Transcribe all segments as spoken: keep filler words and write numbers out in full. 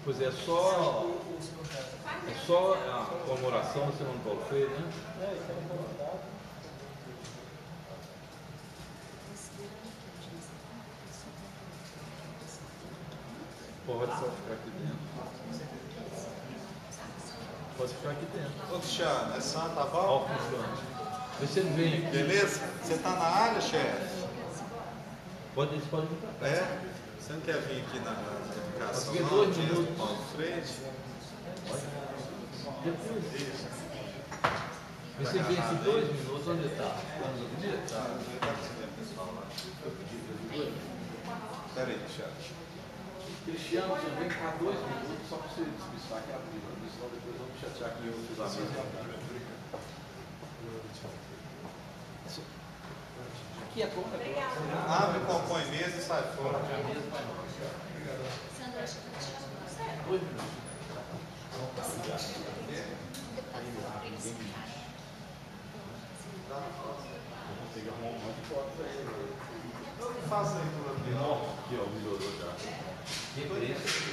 Pois é, só, é só a comemoração do Semana Paulo Freire, né? É, então concordado. Pode só ficar aqui dentro. Pode ficar aqui dentro. Ô, Cristiano, é Santa, tá Ó, bom? funcionante. Vê se ele vem aqui. Beleza? Você tá na área, chefe? Pode, eles podem vir pra cá. É? Você não quer vir aqui na na educação? Fiquei Não, dois dia minutos. do Paulo Freire? Depois. Vê se ele vem aqui dois minutos. Onde ele está? Onde ele está? Pera aí, Cristiano. Cristiano, você vem cá dois minutos só para você despistar aqui a briga. Senão depois eu vou me chatear que eu fiz a mesa. Aqui é bom, é bom. Abre, compõe mesa e sai fora. Dois minutos. Tem que arrumar um monte de foto para ele. Não faça aí tudo aqui, não. Nossa, aqui ó, melhorou já. Que preço?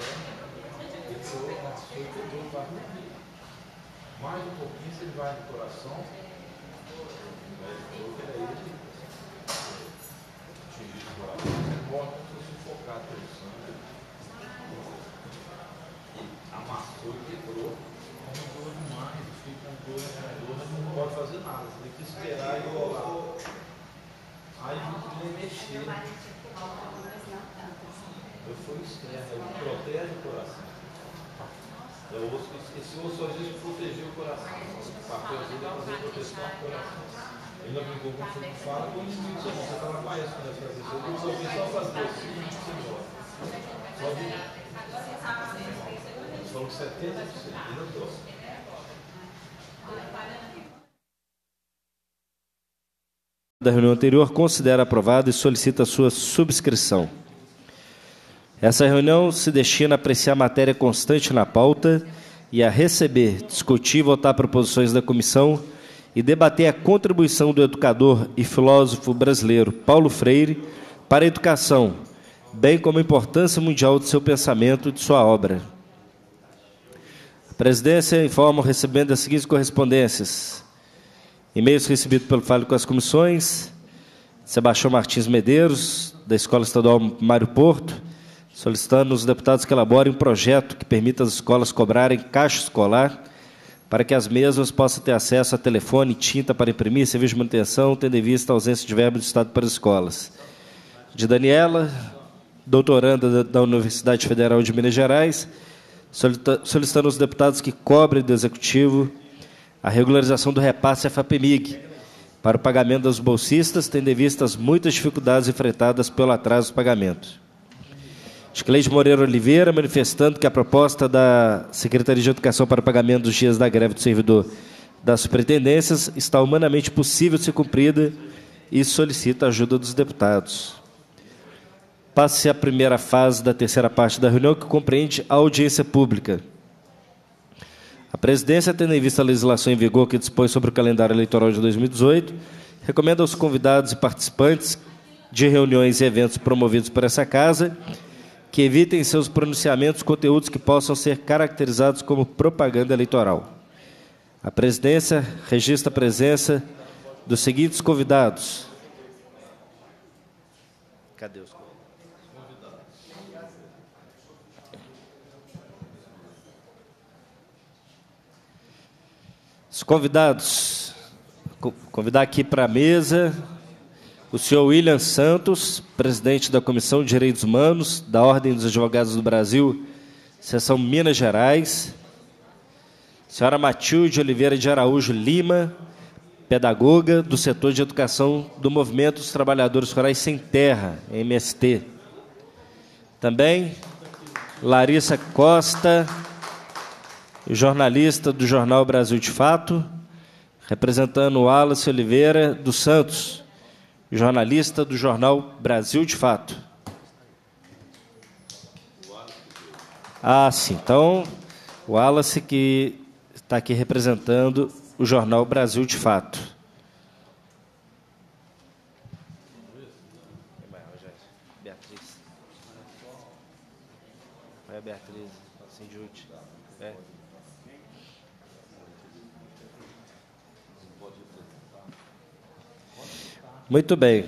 Mais um pouquinho, se ele vai no coração. Ele falou que era ele. Atingir o coração. Você corta como se fosse sufocado pelo sangue. E amassou e quebrou. Aumentou demais. Fica com dor, com dor, mas não pode fazer nada. Você tem que esperar e rolar. Aí não podia mexer. Eu fui externo, ele protege o coração. É o osso que esse osso às vezes proteger o coração. O papel dele é fazer proteção ao coração. Ele não brincou com você que fala, quando você diz, você está lá para isso, quando você fazer isso. Eu resolvi só fazer assim e você embora. Só de. Eles falam que setenta por cento, ele não dói. Da reunião anterior, considera aprovada e solicita sua subscrição. Essa reunião se destina a apreciar matéria constante na pauta e a receber, discutir e votar proposições da comissão e debater a contribuição do educador e filósofo brasileiro Paulo Freire para a educação, bem como a importância mundial de seu pensamento e de sua obra. A presidência informa o recebimento das seguintes correspondências. E-mails recebidos pelo Fale com as Comissões, Sebastião Martins Medeiros, da Escola Estadual Mário Porto, solicitando aos deputados que elaborem um projeto que permita às escolas cobrarem caixa escolar para que as mesmas possam ter acesso a telefone, tinta para imprimir, serviço de manutenção, tendo em vista a ausência de verba do Estado para as escolas. De Daniela, doutoranda da Universidade Federal de Minas Gerais, solicitando aos deputados que cobrem do Executivo a regularização do repasse à FAPEMIG para o pagamento dos bolsistas, tendo em vista as muitas dificuldades enfrentadas pelo atraso do pagamento. Cleide Moreira Oliveira, manifestando que a proposta da Secretaria de Educação para o pagamento dos dias da greve do servidor das superintendências está humanamente possível de ser cumprida e solicita a ajuda dos deputados. Passe a primeira fase da terceira parte da reunião, que compreende a audiência pública. A presidência, tendo em vista a legislação em vigor que dispõe sobre o calendário eleitoral de dois mil e dezoito, recomenda aos convidados e participantes de reuniões e eventos promovidos por essa casa que evitem seus pronunciamentos conteúdos que possam ser caracterizados como propaganda eleitoral. A presidência registra a presença dos seguintes convidados. Cadê os convidados? Os convidados, convidar aqui para a mesa o senhor William Santos, presidente da Comissão de Direitos Humanos da Ordem dos Advogados do Brasil, seção Minas Gerais. Senhora Matilde Oliveira de Araújo Lima, pedagoga do setor de educação do Movimento dos Trabalhadores Rurais Sem Terra, M S T. Também Larissa Costa, jornalista do Jornal Brasil de Fato, representando o Wallace Oliveira dos Santos, jornalista do Jornal Brasil de Fato. Ah, sim. Então, o Wallace que está aqui representando o Jornal Brasil de Fato. Beatriz. Vai, Beatriz. Beatriz, assim junte. É. Muito bem.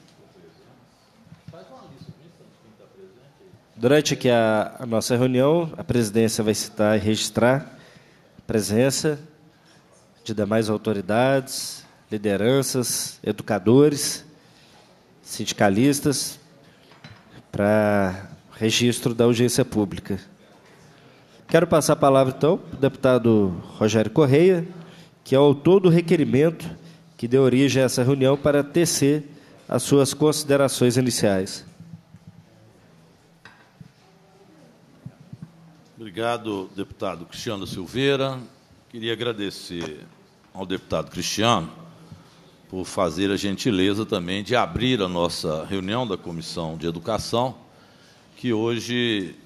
Durante aqui a, a nossa reunião, a presidência vai citar e registrar a presença de demais autoridades, lideranças, educadores, sindicalistas, para registro da audiência pública. Quero passar a palavra, então, para o deputado Rogério Correia, que é o autor do requerimento que deu origem a essa reunião, para tecer as suas considerações iniciais. Obrigado, deputado Cristiano Silveira. Queria agradecer ao deputado Cristiano por fazer a gentileza também de abrir a nossa reunião da Comissão de Educação, que hoje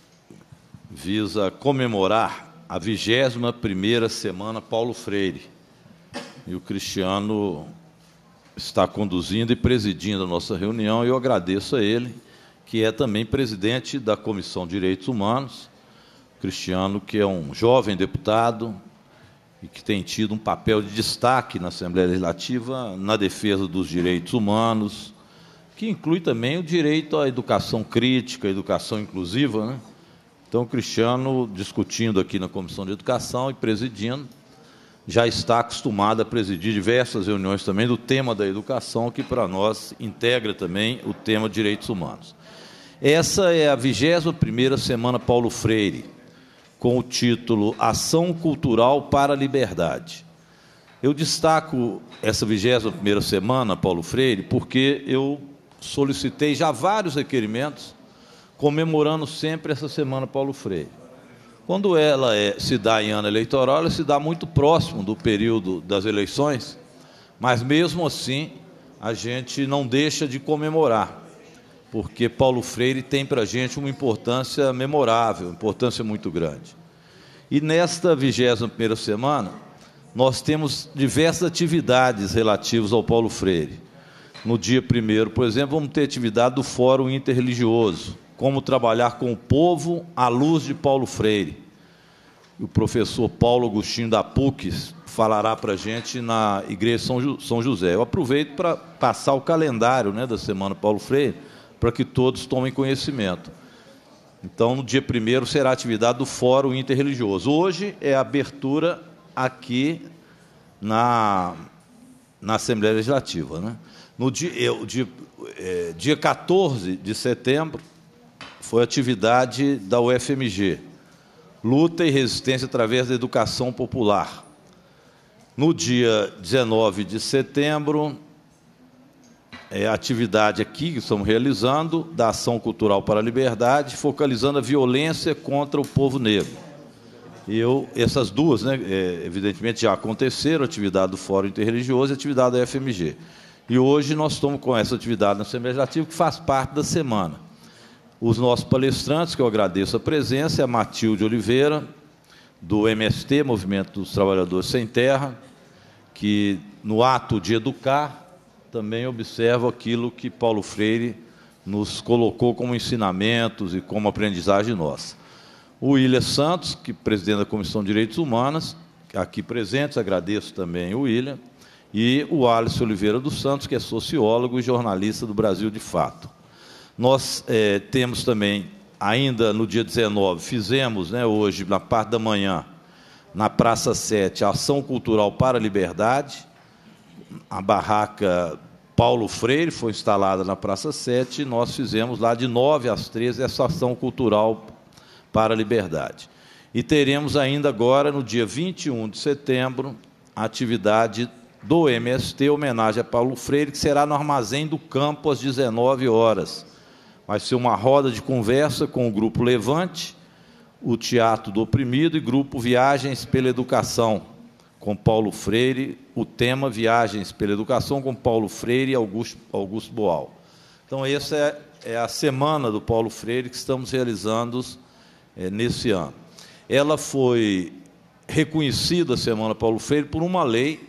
visa comemorar a vigésima primeira Semana Paulo Freire. E o Cristiano está conduzindo e presidindo a nossa reunião, e eu agradeço a ele, que é também presidente da Comissão de Direitos Humanos. Cristiano, que é um jovem deputado e que tem tido um papel de destaque na Assembleia Legislativa na defesa dos direitos humanos, que inclui também o direito à educação crítica, à educação inclusiva, né? Então, o Cristiano, discutindo aqui na Comissão de Educação e presidindo, já está acostumado a presidir diversas reuniões também do tema da educação, que para nós integra também o tema de direitos humanos. Essa é a vigésima primeira Semana Paulo Freire, com o título Ação Cultural para a Liberdade. Eu destaco essa vigésima primeira Semana Paulo Freire porque eu solicitei já vários requerimentos comemorando sempre essa Semana Paulo Freire. Quando ela é, se dá em ano eleitoral, ela se dá muito próximo do período das eleições, mas mesmo assim a gente não deixa de comemorar, porque Paulo Freire tem para a gente uma importância memorável, importância muito grande. E nesta vigésima primeira semana, nós temos diversas atividades relativas ao Paulo Freire. No dia primeiro, por exemplo, vamos ter atividade do Fórum Interreligioso, como trabalhar com o povo à luz de Paulo Freire. O professor Paulo Agostinho da P U C falará para a gente na Igreja São José. Eu aproveito para passar o calendário, né, da Semana Paulo Freire, para que todos tomem conhecimento. Então, no dia primeiro será a atividade do Fórum Interreligioso. Hoje é a abertura aqui na, na Assembleia Legislativa, né? No dia, o dia, é, dia quatorze de setembro foi a atividade da U F M G, Luta e Resistência através da Educação Popular. No dia dezenove de setembro, é a atividade aqui que estamos realizando da Ação Cultural para a Liberdade, focalizando a violência contra o povo negro. E eu, essas duas, né, é, evidentemente, já aconteceram, a atividade do Fórum Interreligioso e a atividade da U F M G. E hoje nós estamos com essa atividade na Assembleia Legislativa, que faz parte da semana. Os nossos palestrantes, que eu agradeço a presença, é a Matilde Oliveira, do M S T, Movimento dos Trabalhadores Sem Terra, que, no ato de educar, também observa aquilo que Paulo Freire nos colocou como ensinamentos e como aprendizagem nossa. O William Santos, que é presidente da Comissão de Direitos Humanos, aqui presentes, agradeço também o William, e o Alisson Oliveira dos Santos, que é sociólogo e jornalista do Brasil de Fato. Nós é, temos também, ainda no dia dezenove, fizemos, né, hoje, na parte da manhã, na Praça sete, a Ação Cultural para a Liberdade. A barraca Paulo Freire foi instalada na Praça sete, e nós fizemos lá de nove às treze essa Ação Cultural para a Liberdade. E teremos ainda agora, no dia vinte e um de setembro, a atividade do M S T, homenagem a Paulo Freire, que será no Armazém do Campo às dezenove horas. Vai ser uma roda de conversa com o Grupo Levante, o Teatro do Oprimido e Grupo Viagens pela Educação, com Paulo Freire, o tema Viagens pela Educação, com Paulo Freire e Augusto, Augusto Boal. Então, essa é, é a semana do Paulo Freire que estamos realizando é, nesse ano. Ela foi reconhecida, a Semana Paulo Freire, por uma lei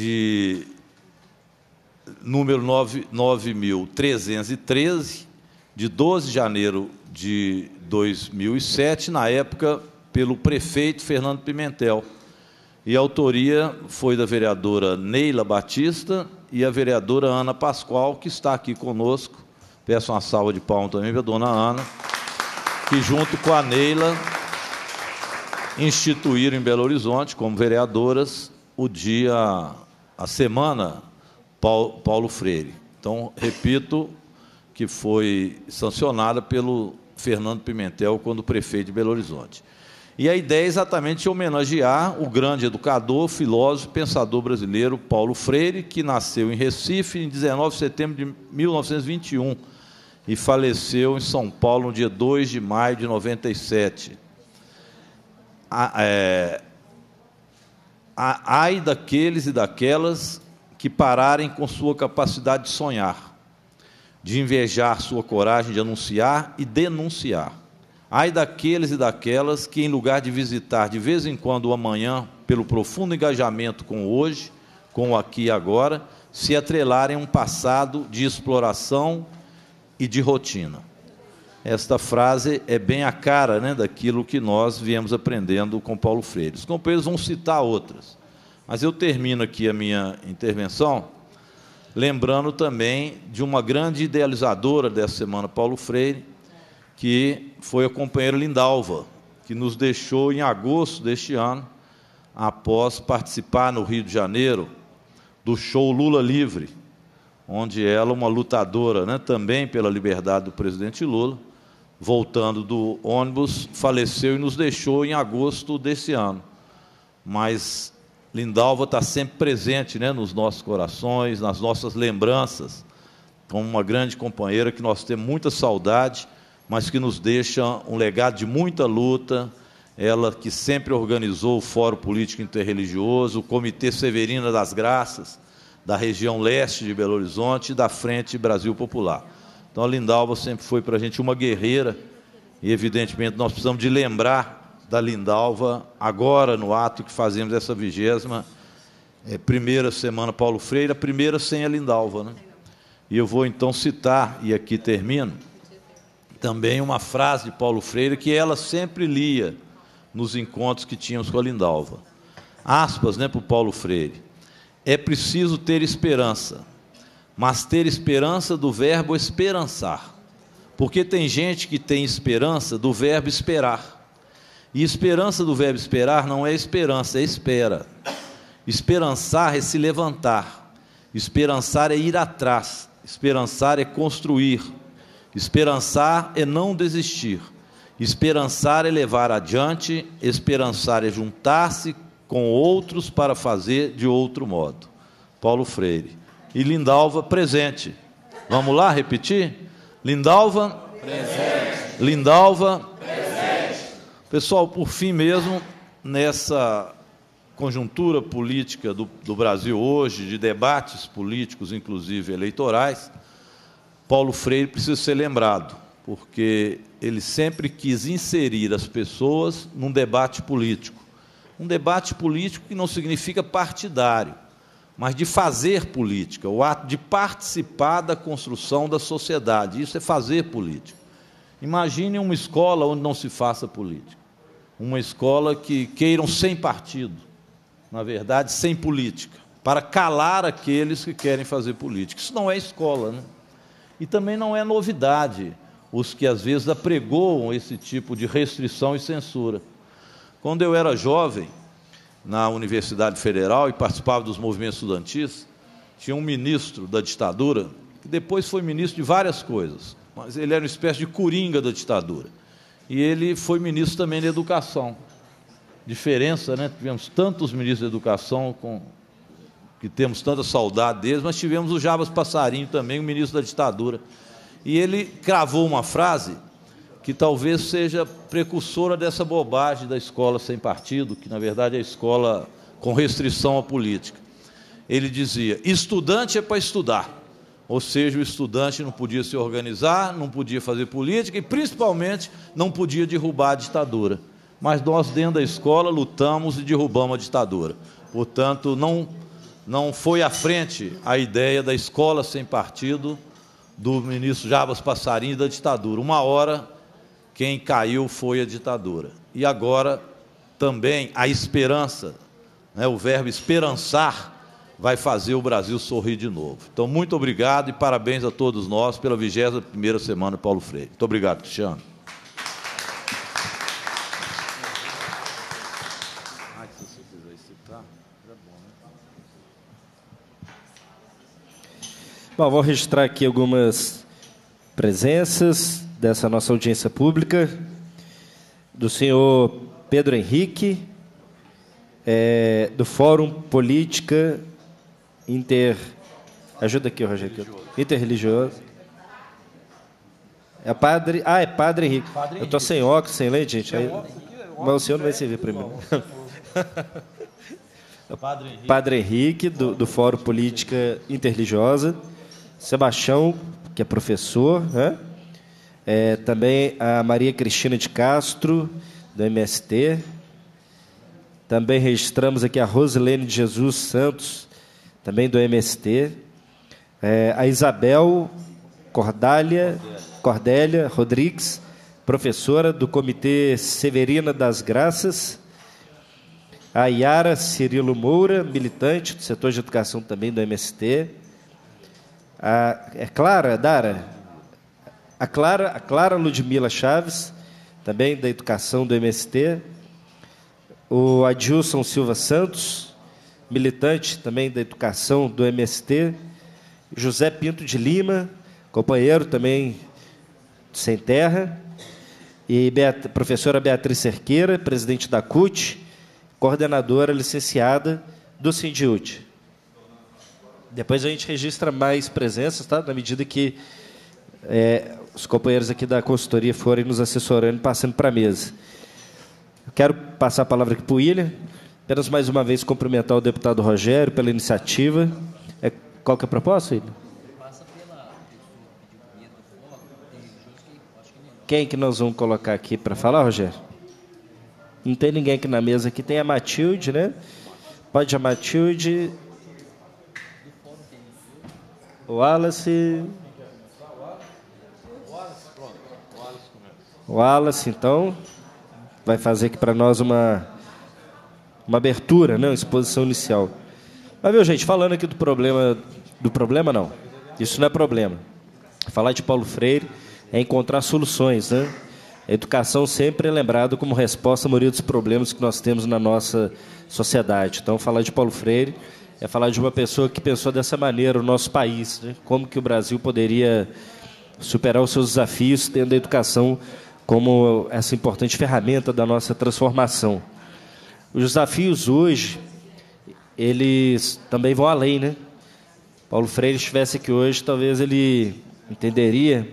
de número nove mil trezentos e treze, de doze de janeiro de dois mil e sete, na época, pelo prefeito Fernando Pimentel. E a autoria foi da vereadora Neila Batista e a vereadora Ana Pascoal, que está aqui conosco. Peço uma salva de palmas também para a dona Ana, que, junto com a Neila, instituíram em Belo Horizonte, como vereadoras, o dia, a semana Paulo, Paulo Freire. Então, repito, que foi sancionada pelo Fernando Pimentel, quando prefeito de Belo Horizonte. E a ideia é exatamente homenagear o grande educador, filósofo, pensador brasileiro Paulo Freire, que nasceu em Recife em dezenove de setembro de mil novecentos e vinte e um e faleceu em São Paulo no dia dois de maio de noventa e sete. É, ai daqueles e daquelas que pararem com sua capacidade de sonhar, de invejar sua coragem de anunciar e denunciar. Ai daqueles e daquelas que, em lugar de visitar de vez em quando o amanhã, pelo profundo engajamento com o hoje, com o aqui e agora, se atrelarem a um passado de exploração e de rotina. Esta frase é bem a cara, né, daquilo que nós viemos aprendendo com Paulo Freire. Os companheiros vão citar outras, mas eu termino aqui a minha intervenção lembrando também de uma grande idealizadora dessa semana, Paulo Freire, que foi a companheira Lindalva, que nos deixou em agosto deste ano, após participar no Rio de Janeiro do show Lula Livre, onde ela, uma lutadora, né, também pela liberdade do presidente Lula, voltando do ônibus, faleceu e nos deixou em agosto desse ano. Mas Lindalva está sempre presente, né, nos nossos corações, nas nossas lembranças, como uma grande companheira que nós temos muita saudade, mas que nos deixa um legado de muita luta. Ela que sempre organizou o Fórum Político Interreligioso, o Comitê Severina das Graças, da região leste de Belo Horizonte e da Frente Brasil Popular. Então, a Lindalva sempre foi para a gente uma guerreira, e, evidentemente, nós precisamos de lembrar da Lindalva agora, no ato que fazemos essa vigésima é, primeira semana Paulo Freire, a primeira sem a Lindalva, né? E eu vou, então, citar, e aqui termino, também uma frase de Paulo Freire que ela sempre lia nos encontros que tínhamos com a Lindalva. Aspas, né, para o Paulo Freire. É preciso ter esperança, mas ter esperança do verbo esperançar. Porque tem gente que tem esperança do verbo esperar. E esperança do verbo esperar não é esperança, é espera. Esperançar é se levantar. Esperançar é ir atrás. Esperançar é construir. Esperançar é não desistir. Esperançar é levar adiante. Esperançar é juntar-se com outros para fazer de outro modo. Paulo Freire. E Lindalva, presente. Vamos lá repetir? Lindalva? Presente. Lindalva? Presente. Pessoal, por fim mesmo, nessa conjuntura política do, do Brasil hoje, de debates políticos, inclusive eleitorais, Paulo Freire precisa ser lembrado, porque ele sempre quis inserir as pessoas num debate político. Um debate político que não significa partidário, mas de fazer política, o ato de participar da construção da sociedade. Isso é fazer política. Imagine uma escola onde não se faça política. Uma escola que queiram sem partido, na verdade, sem política, para calar aqueles que querem fazer política. Isso não é escola, né? E também não é novidade os que, às vezes, apregoam esse tipo de restrição e censura. Quando eu era jovem, na Universidade Federal, e participava dos movimentos estudantis, tinha um ministro da ditadura, que depois foi ministro de várias coisas, mas ele era uma espécie de coringa da ditadura. E ele foi ministro também da Educação. Diferença, né? Tivemos tantos ministros da Educação, com, que temos tanta saudade deles, mas tivemos o Jabas Passarinho também, o ministro da ditadura. E ele cravou uma frase que talvez seja precursora dessa bobagem da escola sem partido, que, na verdade, é a escola com restrição à política. Ele dizia, estudante é para estudar, ou seja, o estudante não podia se organizar, não podia fazer política e, principalmente, não podia derrubar a ditadura. Mas nós, dentro da escola, lutamos e derrubamos a ditadura. Portanto, não, não foi à frente a ideia da escola sem partido, do ministro Jarbas Passarinho e da ditadura. Uma hora, quem caiu foi a ditadura. E agora, também, a esperança, né, o verbo esperançar, vai fazer o Brasil sorrir de novo. Então, muito obrigado e parabéns a todos nós pela vigésima primeira semana de Paulo Freire. Muito obrigado, Cristiano. Bom, vou registrar aqui algumas presenças dessa nossa audiência pública, do senhor Pedro Henrique, é, do Fórum Política Inter... Ajuda aqui, Rogério. Interreligioso. É padre... Ah, é Padre Henrique. Padre Eu estou sem óculos, sem lente, gente. Aí... Mas o senhor não vai servir para mim. Padre Henrique, Padre Henrique do, do Fórum Política Interreligiosa. Sebastião, que é professor, né? É, também a Maria Cristina de Castro, do M S T. Também registramos aqui a Rosilene de Jesus Santos, também do M S T. É, a Isabel Cordália, Cordélia Rodrigues, professora do Comitê Severina das Graças. A Yara Cirilo Moura, militante do setor de educação também do M S T. A, é Clara, Dara? A Clara, a Clara Ludmila Chaves, também da educação do M S T. O Adilson Silva Santos, militante também da educação do M S T. José Pinto de Lima, companheiro também do Sem Terra. E Beat, professora Beatriz Cerqueira, presidente da C U T, coordenadora licenciada do Sindiúte. Depois a gente registra mais presenças, tá? Na medida que é, os companheiros aqui da consultoria forem nos assessorando e passando para a mesa. Eu quero passar a palavra aqui para o William. Apenas mais uma vez cumprimentar o deputado Rogério pela iniciativa. É, qual que é a proposta, William? Quem que nós vamos colocar aqui para falar, Rogério? Não tem ninguém aqui na mesa. Aqui tem a Matilde, né? Pode a Matilde... O Wallace... O Wallace, então, vai fazer aqui para nós uma, uma abertura, né? Uma exposição inicial. Mas, viu, gente, falando aqui do problema... Do problema, não. Isso não é problema. Falar de Paulo Freire é encontrar soluções, né? A educação sempre é lembrada como resposta à maioria dos problemas que nós temos na nossa sociedade. Então, falar de Paulo Freire é falar de uma pessoa que pensou dessa maneira o nosso país, né? Como que o Brasil poderia superar os seus desafios, tendo a educação como essa importante ferramenta da nossa transformação. Os desafios hoje, eles também vão além, né? Paulo Freire estivesse aqui hoje, talvez ele entenderia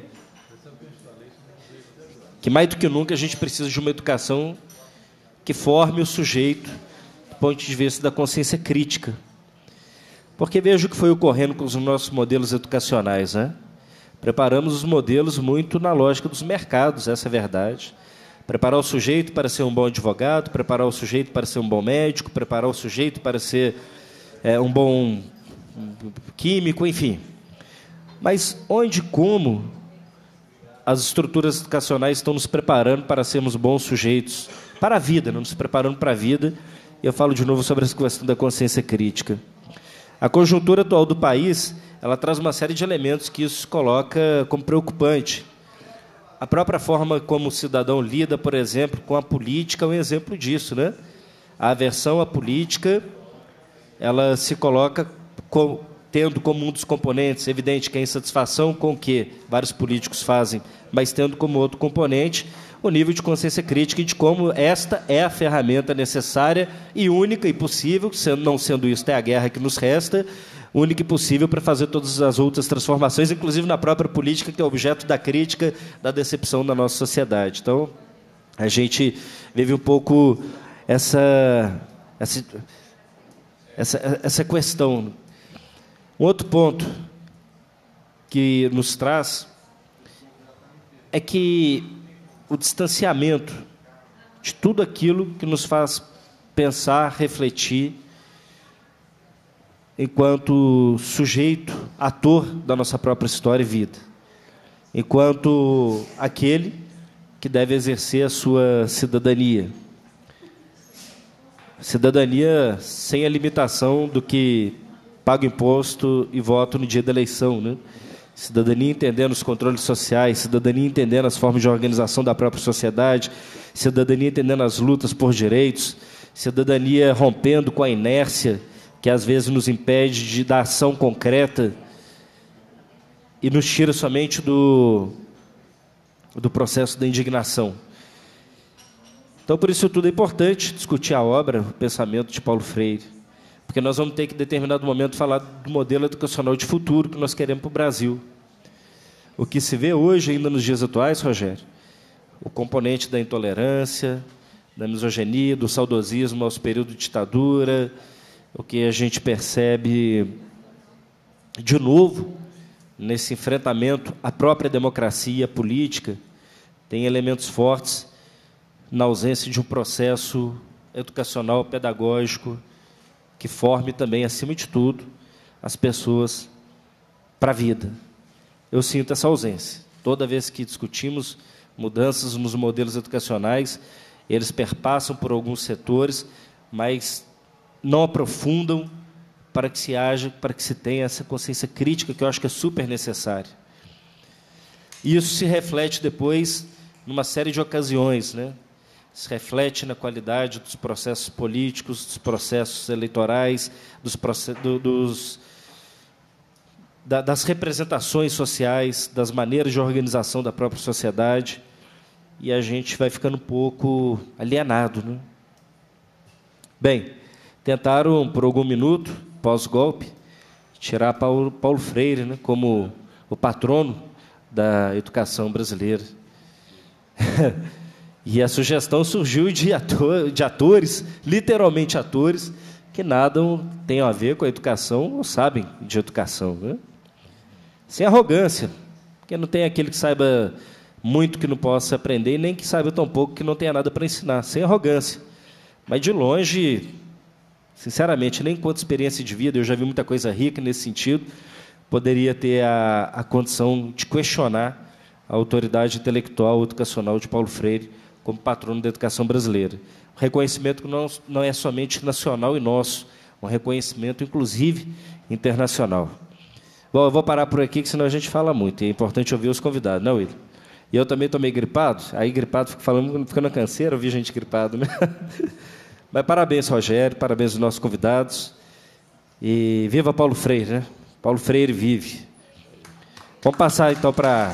que mais do que nunca a gente precisa de uma educação que forme o sujeito do ponto de vista da consciência crítica. Porque veja o que foi ocorrendo com os nossos modelos educacionais, né? Preparamos os modelos muito na lógica dos mercados, essa é a verdade. Preparar o sujeito para ser um bom advogado, preparar o sujeito para ser um bom médico, preparar o sujeito para ser é, um bom químico, enfim. Mas onde e como as estruturas educacionais estão nos preparando para sermos bons sujeitos, para a vida, não nos preparando para a vida. E eu falo de novo sobre essa questão da consciência crítica. A conjuntura atual do país, ela traz uma série de elementos que isso coloca como preocupante. A própria forma como o cidadão lida, por exemplo, com a política é um exemplo disso, né? A aversão à política, ela se coloca com, tendo como um dos componentes, evidente que é a insatisfação com o que vários políticos fazem, mas tendo como outro componente o nível de consciência crítica e de como esta é a ferramenta necessária e única e possível, sendo, não sendo isso, é a guerra que nos resta, única e possível para fazer todas as outras transformações, inclusive na própria política, que é objeto da crítica, da decepção da nossa sociedade. Então, a gente vive um pouco essa, essa, essa, essa questão. Um outro ponto que nos traz é que o distanciamento de tudo aquilo que nos faz pensar, refletir, enquanto sujeito, ator da nossa própria história e vida. enquanto aquele que deve exercer a sua cidadania. Cidadania sem a limitação do que paga imposto e voto no dia da eleição, né? Cidadania entendendo os controles sociais, cidadania entendendo as formas de organização da própria sociedade, cidadania entendendo as lutas por direitos, cidadania rompendo com a inércia que às vezes nos impede de dar ação concreta e nos tira somente do, do processo da indignação. Então, por isso tudo é importante discutir a obra, o pensamento de Paulo Freire, porque nós vamos ter que, em determinado momento, falar do modelo educacional de futuro que nós queremos para o Brasil. O que se vê hoje, ainda nos dias atuais, Rogério, o componente da intolerância, da misoginia, do saudosismo aos períodos de ditadura, o que a gente percebe, de novo, nesse enfrentamento à própria democracia política, tem elementos fortes na ausência de um processo educacional, pedagógico, que forme também, acima de tudo, as pessoas para a vida. Eu sinto essa ausência. Toda vez que discutimos mudanças nos modelos educacionais, eles perpassam por alguns setores, mas não aprofundam para que se haja, para que se tenha essa consciência crítica, que eu acho que é super necessária. E isso se reflete depois numa série de ocasiões, né? Se reflete na qualidade dos processos políticos, dos processos eleitorais, dos, processos, do, dos, da, das representações sociais, das maneiras de organização da própria sociedade, e a gente vai ficando um pouco alienado, né? Bem, tentaram, por algum minuto, pós-golpe, tirar Paulo, Paulo Freire, né, como o patrono da educação brasileira. E a sugestão surgiu de, ator, de atores, literalmente atores, que nada tem a ver com a educação ou sabem de educação, né? Sem arrogância, porque não tem aquele que saiba muito que não possa aprender e nem que saiba tão pouco que não tenha nada para ensinar. Sem arrogância. Mas, de longe, sinceramente, nem enquanto experiência de vida, eu já vi muita coisa rica nesse sentido, poderia ter a, a condição de questionar a autoridade intelectual educacional de Paulo Freire como patrono da educação brasileira. Um reconhecimento que não, não é somente nacional e nosso, um reconhecimento, inclusive, internacional. Bom, eu vou parar por aqui, que senão a gente fala muito, e é importante ouvir os convidados, não, William? E eu também estou meio gripado, aí gripado fica falando, fica na canseira, eu vi gente gripado, né? Mas parabéns, Rogério, parabéns aos nossos convidados, e viva Paulo Freire, né? Paulo Freire vive. Vamos passar, então, para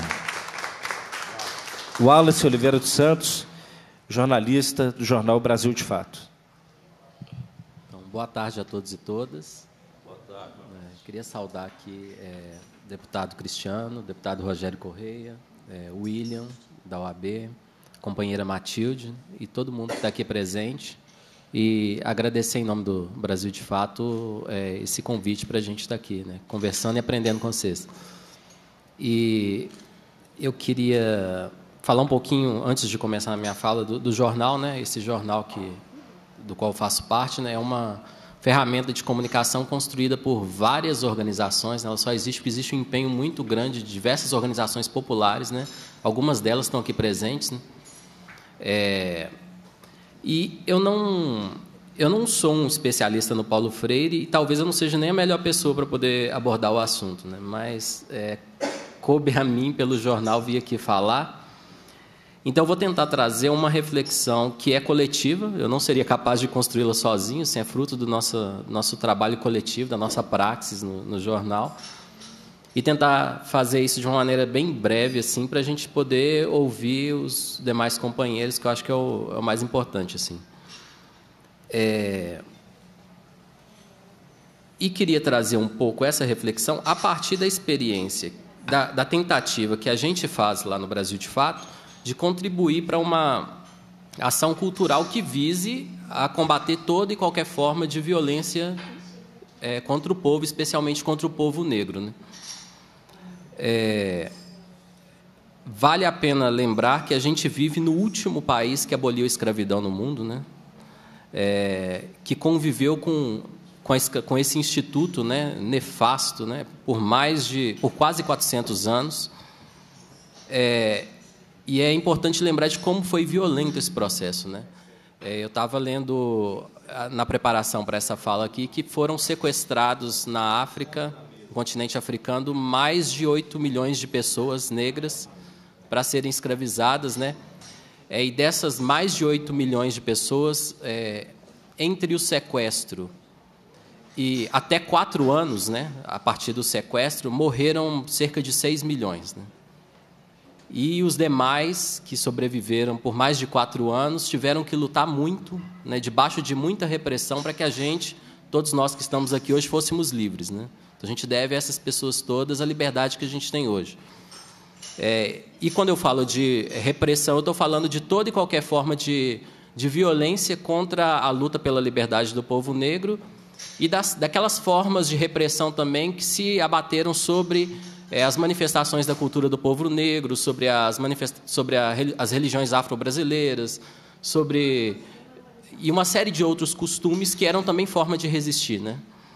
o Wallace Oliveira dos Santos, jornalista do jornal Brasil de Fato. Então, boa tarde a todos e todas. Boa tarde. É, queria saudar aqui é, o deputado Cristiano, o deputado Rogério Correia, é, William, da O A B, a companheira Matilde e todo mundo que está aqui presente. E agradecer em nome do Brasil de Fato é, esse convite para a gente estar aqui, né, conversando e aprendendo com vocês. E eu queria falar um pouquinho, antes de começar a minha fala, do, do jornal, né? Esse jornal que, do qual eu faço parte, né? É uma ferramenta de comunicação construída por várias organizações, né? Ela só existe porque existe um empenho muito grande de diversas organizações populares, né? Algumas delas estão aqui presentes, né? É, e eu não, eu não sou um especialista no Paulo Freire e talvez eu não seja nem a melhor pessoa para poder abordar o assunto, né? Mas é, coube a mim, pelo jornal, vir aqui falar. Então, eu vou tentar trazer uma reflexão que é coletiva, eu não seria capaz de construí-la sozinho, assim, é fruto do nosso, nosso trabalho coletivo, da nossa praxis no, no jornal, e tentar fazer isso de uma maneira bem breve, assim, para a gente poder ouvir os demais companheiros, que eu acho que é o, é o mais importante. Assim. É... E queria trazer um pouco essa reflexão a partir da experiência, da, da tentativa que a gente faz lá no Brasil de Fato, de contribuir para uma ação cultural que vise a combater toda e qualquer forma de violência é, contra o povo, especialmente contra o povo negro, né? É, vale a pena lembrar que a gente vive no último país que aboliu a escravidão no mundo, né? É, que conviveu com, com, a, com esse instituto, né, nefasto, né, por mais de por quase quatrocentos anos. É, e é importante lembrar de como foi violento esse processo, né? É, eu estava lendo, na preparação para essa fala aqui, que foram sequestrados na África, no continente africano, mais de oito milhões de pessoas negras para serem escravizadas, né? É, e dessas mais de oito milhões de pessoas, é, entre o sequestro e até quatro anos, né, a partir do sequestro, morreram cerca de seis milhões. Né? E os demais, que sobreviveram por mais de quatro anos, tiveram que lutar muito, né, debaixo de muita repressão, para que a gente, todos nós que estamos aqui hoje, fôssemos livres. Né? Então, a gente deve a essas pessoas todas a liberdade que a gente tem hoje. É, e quando eu falo de repressão, eu estou falando de toda e qualquer forma de, de violência contra a luta pela liberdade do povo negro e das, daquelas formas de repressão também que se abateram sobre é, as manifestações da cultura do povo negro, sobre as, manifesta sobre a, as religiões afro-brasileiras, sobre e uma série de outros costumes que eram também forma de resistir. Né?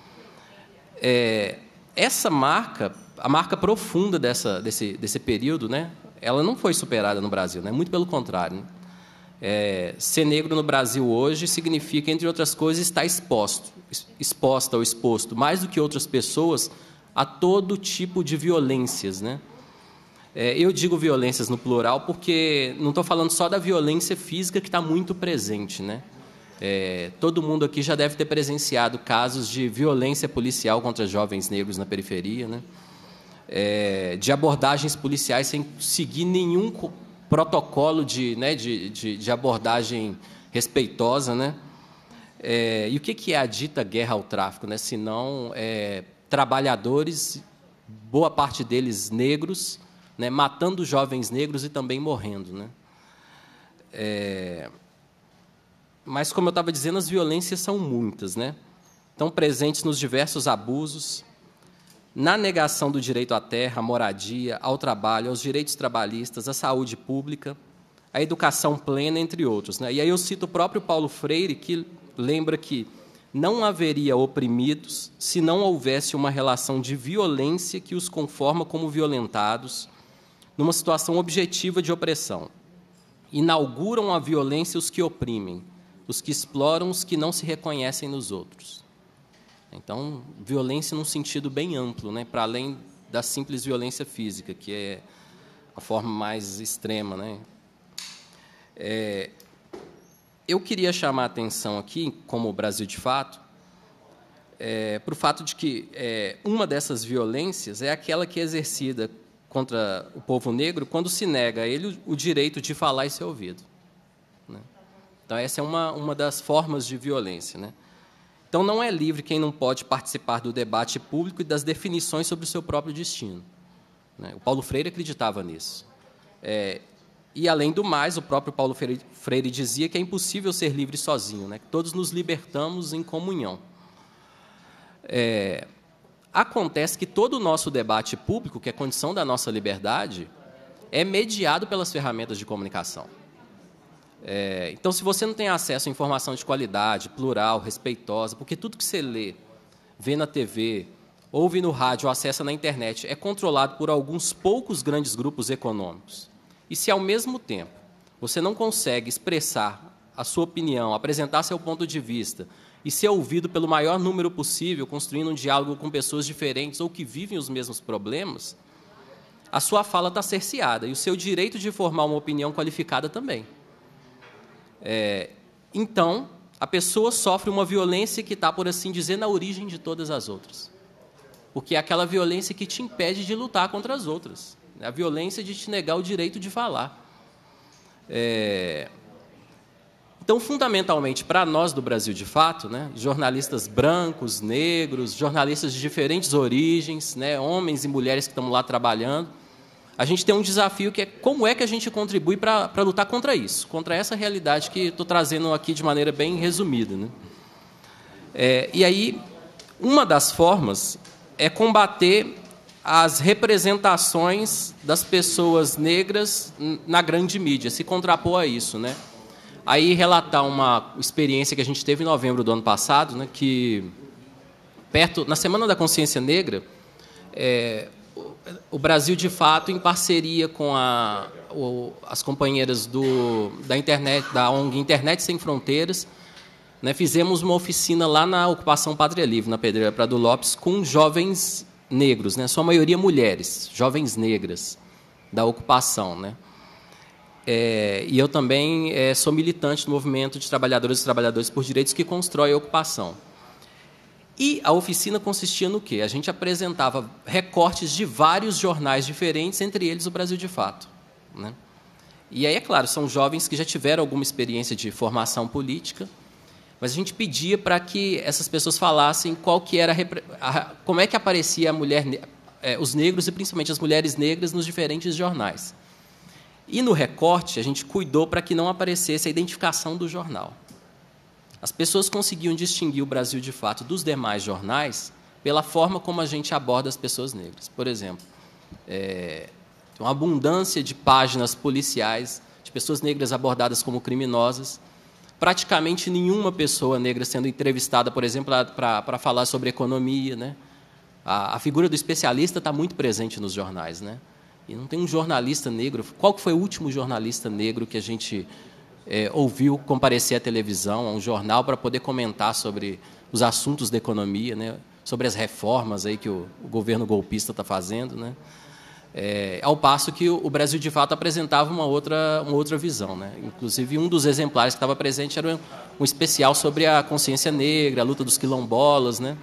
É, essa marca... A marca profunda dessa, desse, desse período, né, ela não foi superada no Brasil, né, muito pelo contrário. Né? É, ser negro no Brasil hoje significa, entre outras coisas, estar exposto, exposta ou exposto, mais do que outras pessoas, a todo tipo de violências. Né? É, eu digo violências no plural porque não estou falando só da violência física que está muito presente. Né? É, todo mundo aqui já deve ter presenciado casos de violência policial contra jovens negros na periferia, né? É, de abordagens policiais sem seguir nenhum protocolo de, né, de, de, de abordagem respeitosa. Né? É, e o que é a dita guerra ao tráfico? Né? Se não é, trabalhadores, boa parte deles negros, né, matando jovens negros e também morrendo. Né? É, mas, como eu estava dizendo, as violências são muitas. Né? Estão presentes nos diversos abusos, na negação do direito à terra, à moradia, ao trabalho, aos direitos trabalhistas, à saúde pública, à educação plena, entre outros. Né? E aí eu cito o próprio Paulo Freire, que lembra que não haveria oprimidos se não houvesse uma relação de violência que os conforma como violentados, numa situação objetiva de opressão. Inauguram a violência os que oprimem, os que exploram os que não se reconhecem nos outros. Então, violência num sentido bem amplo, né, para além da simples violência física, que é a forma mais extrema. Né. É, eu queria chamar a atenção aqui, como o Brasil de Fato, é, para o fato de que é, uma dessas violências é aquela que é exercida contra o povo negro quando se nega a ele o direito de falar e ser ouvido. Né. Então, essa é uma, uma das formas de violência. Né. Então, não é livre quem não pode participar do debate público e das definições sobre o seu próprio destino. O Paulo Freire acreditava nisso. É, e, além do mais, o próprio Paulo Freire dizia que é impossível ser livre sozinho, né? Que todos nos libertamos em comunhão. É, acontece que todo o nosso debate público, que é condição da nossa liberdade, é mediado pelas ferramentas de comunicação. É, então, se você não tem acesso a informação de qualidade, plural, respeitosa, porque tudo que você lê, vê na T V, ouve no rádio ou acessa na internet é controlado por alguns poucos grandes grupos econômicos. E se, ao mesmo tempo, você não consegue expressar a sua opinião, apresentar seu ponto de vista e ser ouvido pelo maior número possível, construindo um diálogo com pessoas diferentes ou que vivem os mesmos problemas, a sua fala está cerceada e o seu direito de formar uma opinião qualificada também. É, então, a pessoa sofre uma violência que está, por assim dizer, na origem de todas as outras. Porque é aquela violência que te impede de lutar contra as outras. A violência de te negar o direito de falar. É, então, fundamentalmente, para nós do Brasil de Fato, né, jornalistas brancos, negros, jornalistas de diferentes origens, né, homens e mulheres que estamos lá trabalhando, a gente tem um desafio que é como é que a gente contribui para lutar contra isso, contra essa realidade que estou trazendo aqui de maneira bem resumida. Né? É, e aí, uma das formas é combater as representações das pessoas negras na grande mídia, se contrapor a isso. Né? Aí, relatar uma experiência que a gente teve em novembro do ano passado, né, que, perto, na Semana da Consciência Negra, é, o Brasil de Fato, em parceria com a, o, as companheiras do, da, internet, da O N G Internet Sem Fronteiras, né, fizemos uma oficina lá na Ocupação Pátria Livre, na Pedreira Prado Lopes, com jovens negros, né, sua maioria mulheres, jovens negras da ocupação, né? É, e eu também é, sou militante do movimento de trabalhadoras e trabalhadores por direitos que constrói a ocupação. E a oficina consistia no quê? A gente apresentava recortes de vários jornais diferentes, entre eles o Brasil de Fato, né? E aí, é claro, são jovens que já tiveram alguma experiência de formação política, mas a gente pedia para que essas pessoas falassem qual que era a, a, como é que aparecia a mulher, é, os negros e principalmente as mulheres negras nos diferentes jornais. E no recorte a gente cuidou para que não aparecesse a identificação do jornal. As pessoas conseguiam distinguir o Brasil de Fato dos demais jornais pela forma como a gente aborda as pessoas negras. Por exemplo, é, uma abundância de páginas policiais de pessoas negras abordadas como criminosas, praticamente nenhuma pessoa negra sendo entrevistada, por exemplo, para falar sobre economia, né? A, a figura do especialista está muito presente nos jornais, né? E não tem um jornalista negro. Qual que foi o último jornalista negro que a gente é, ouviu comparecer à televisão, a um jornal, para poder comentar sobre os assuntos da economia, né? Sobre as reformas aí que o, o governo golpista está fazendo, né? É, ao passo que o, o Brasil de Fato apresentava uma outra, uma outra visão, né? Inclusive, um dos exemplares que estava presente era um, um especial sobre a consciência negra, a luta dos quilombolas, né?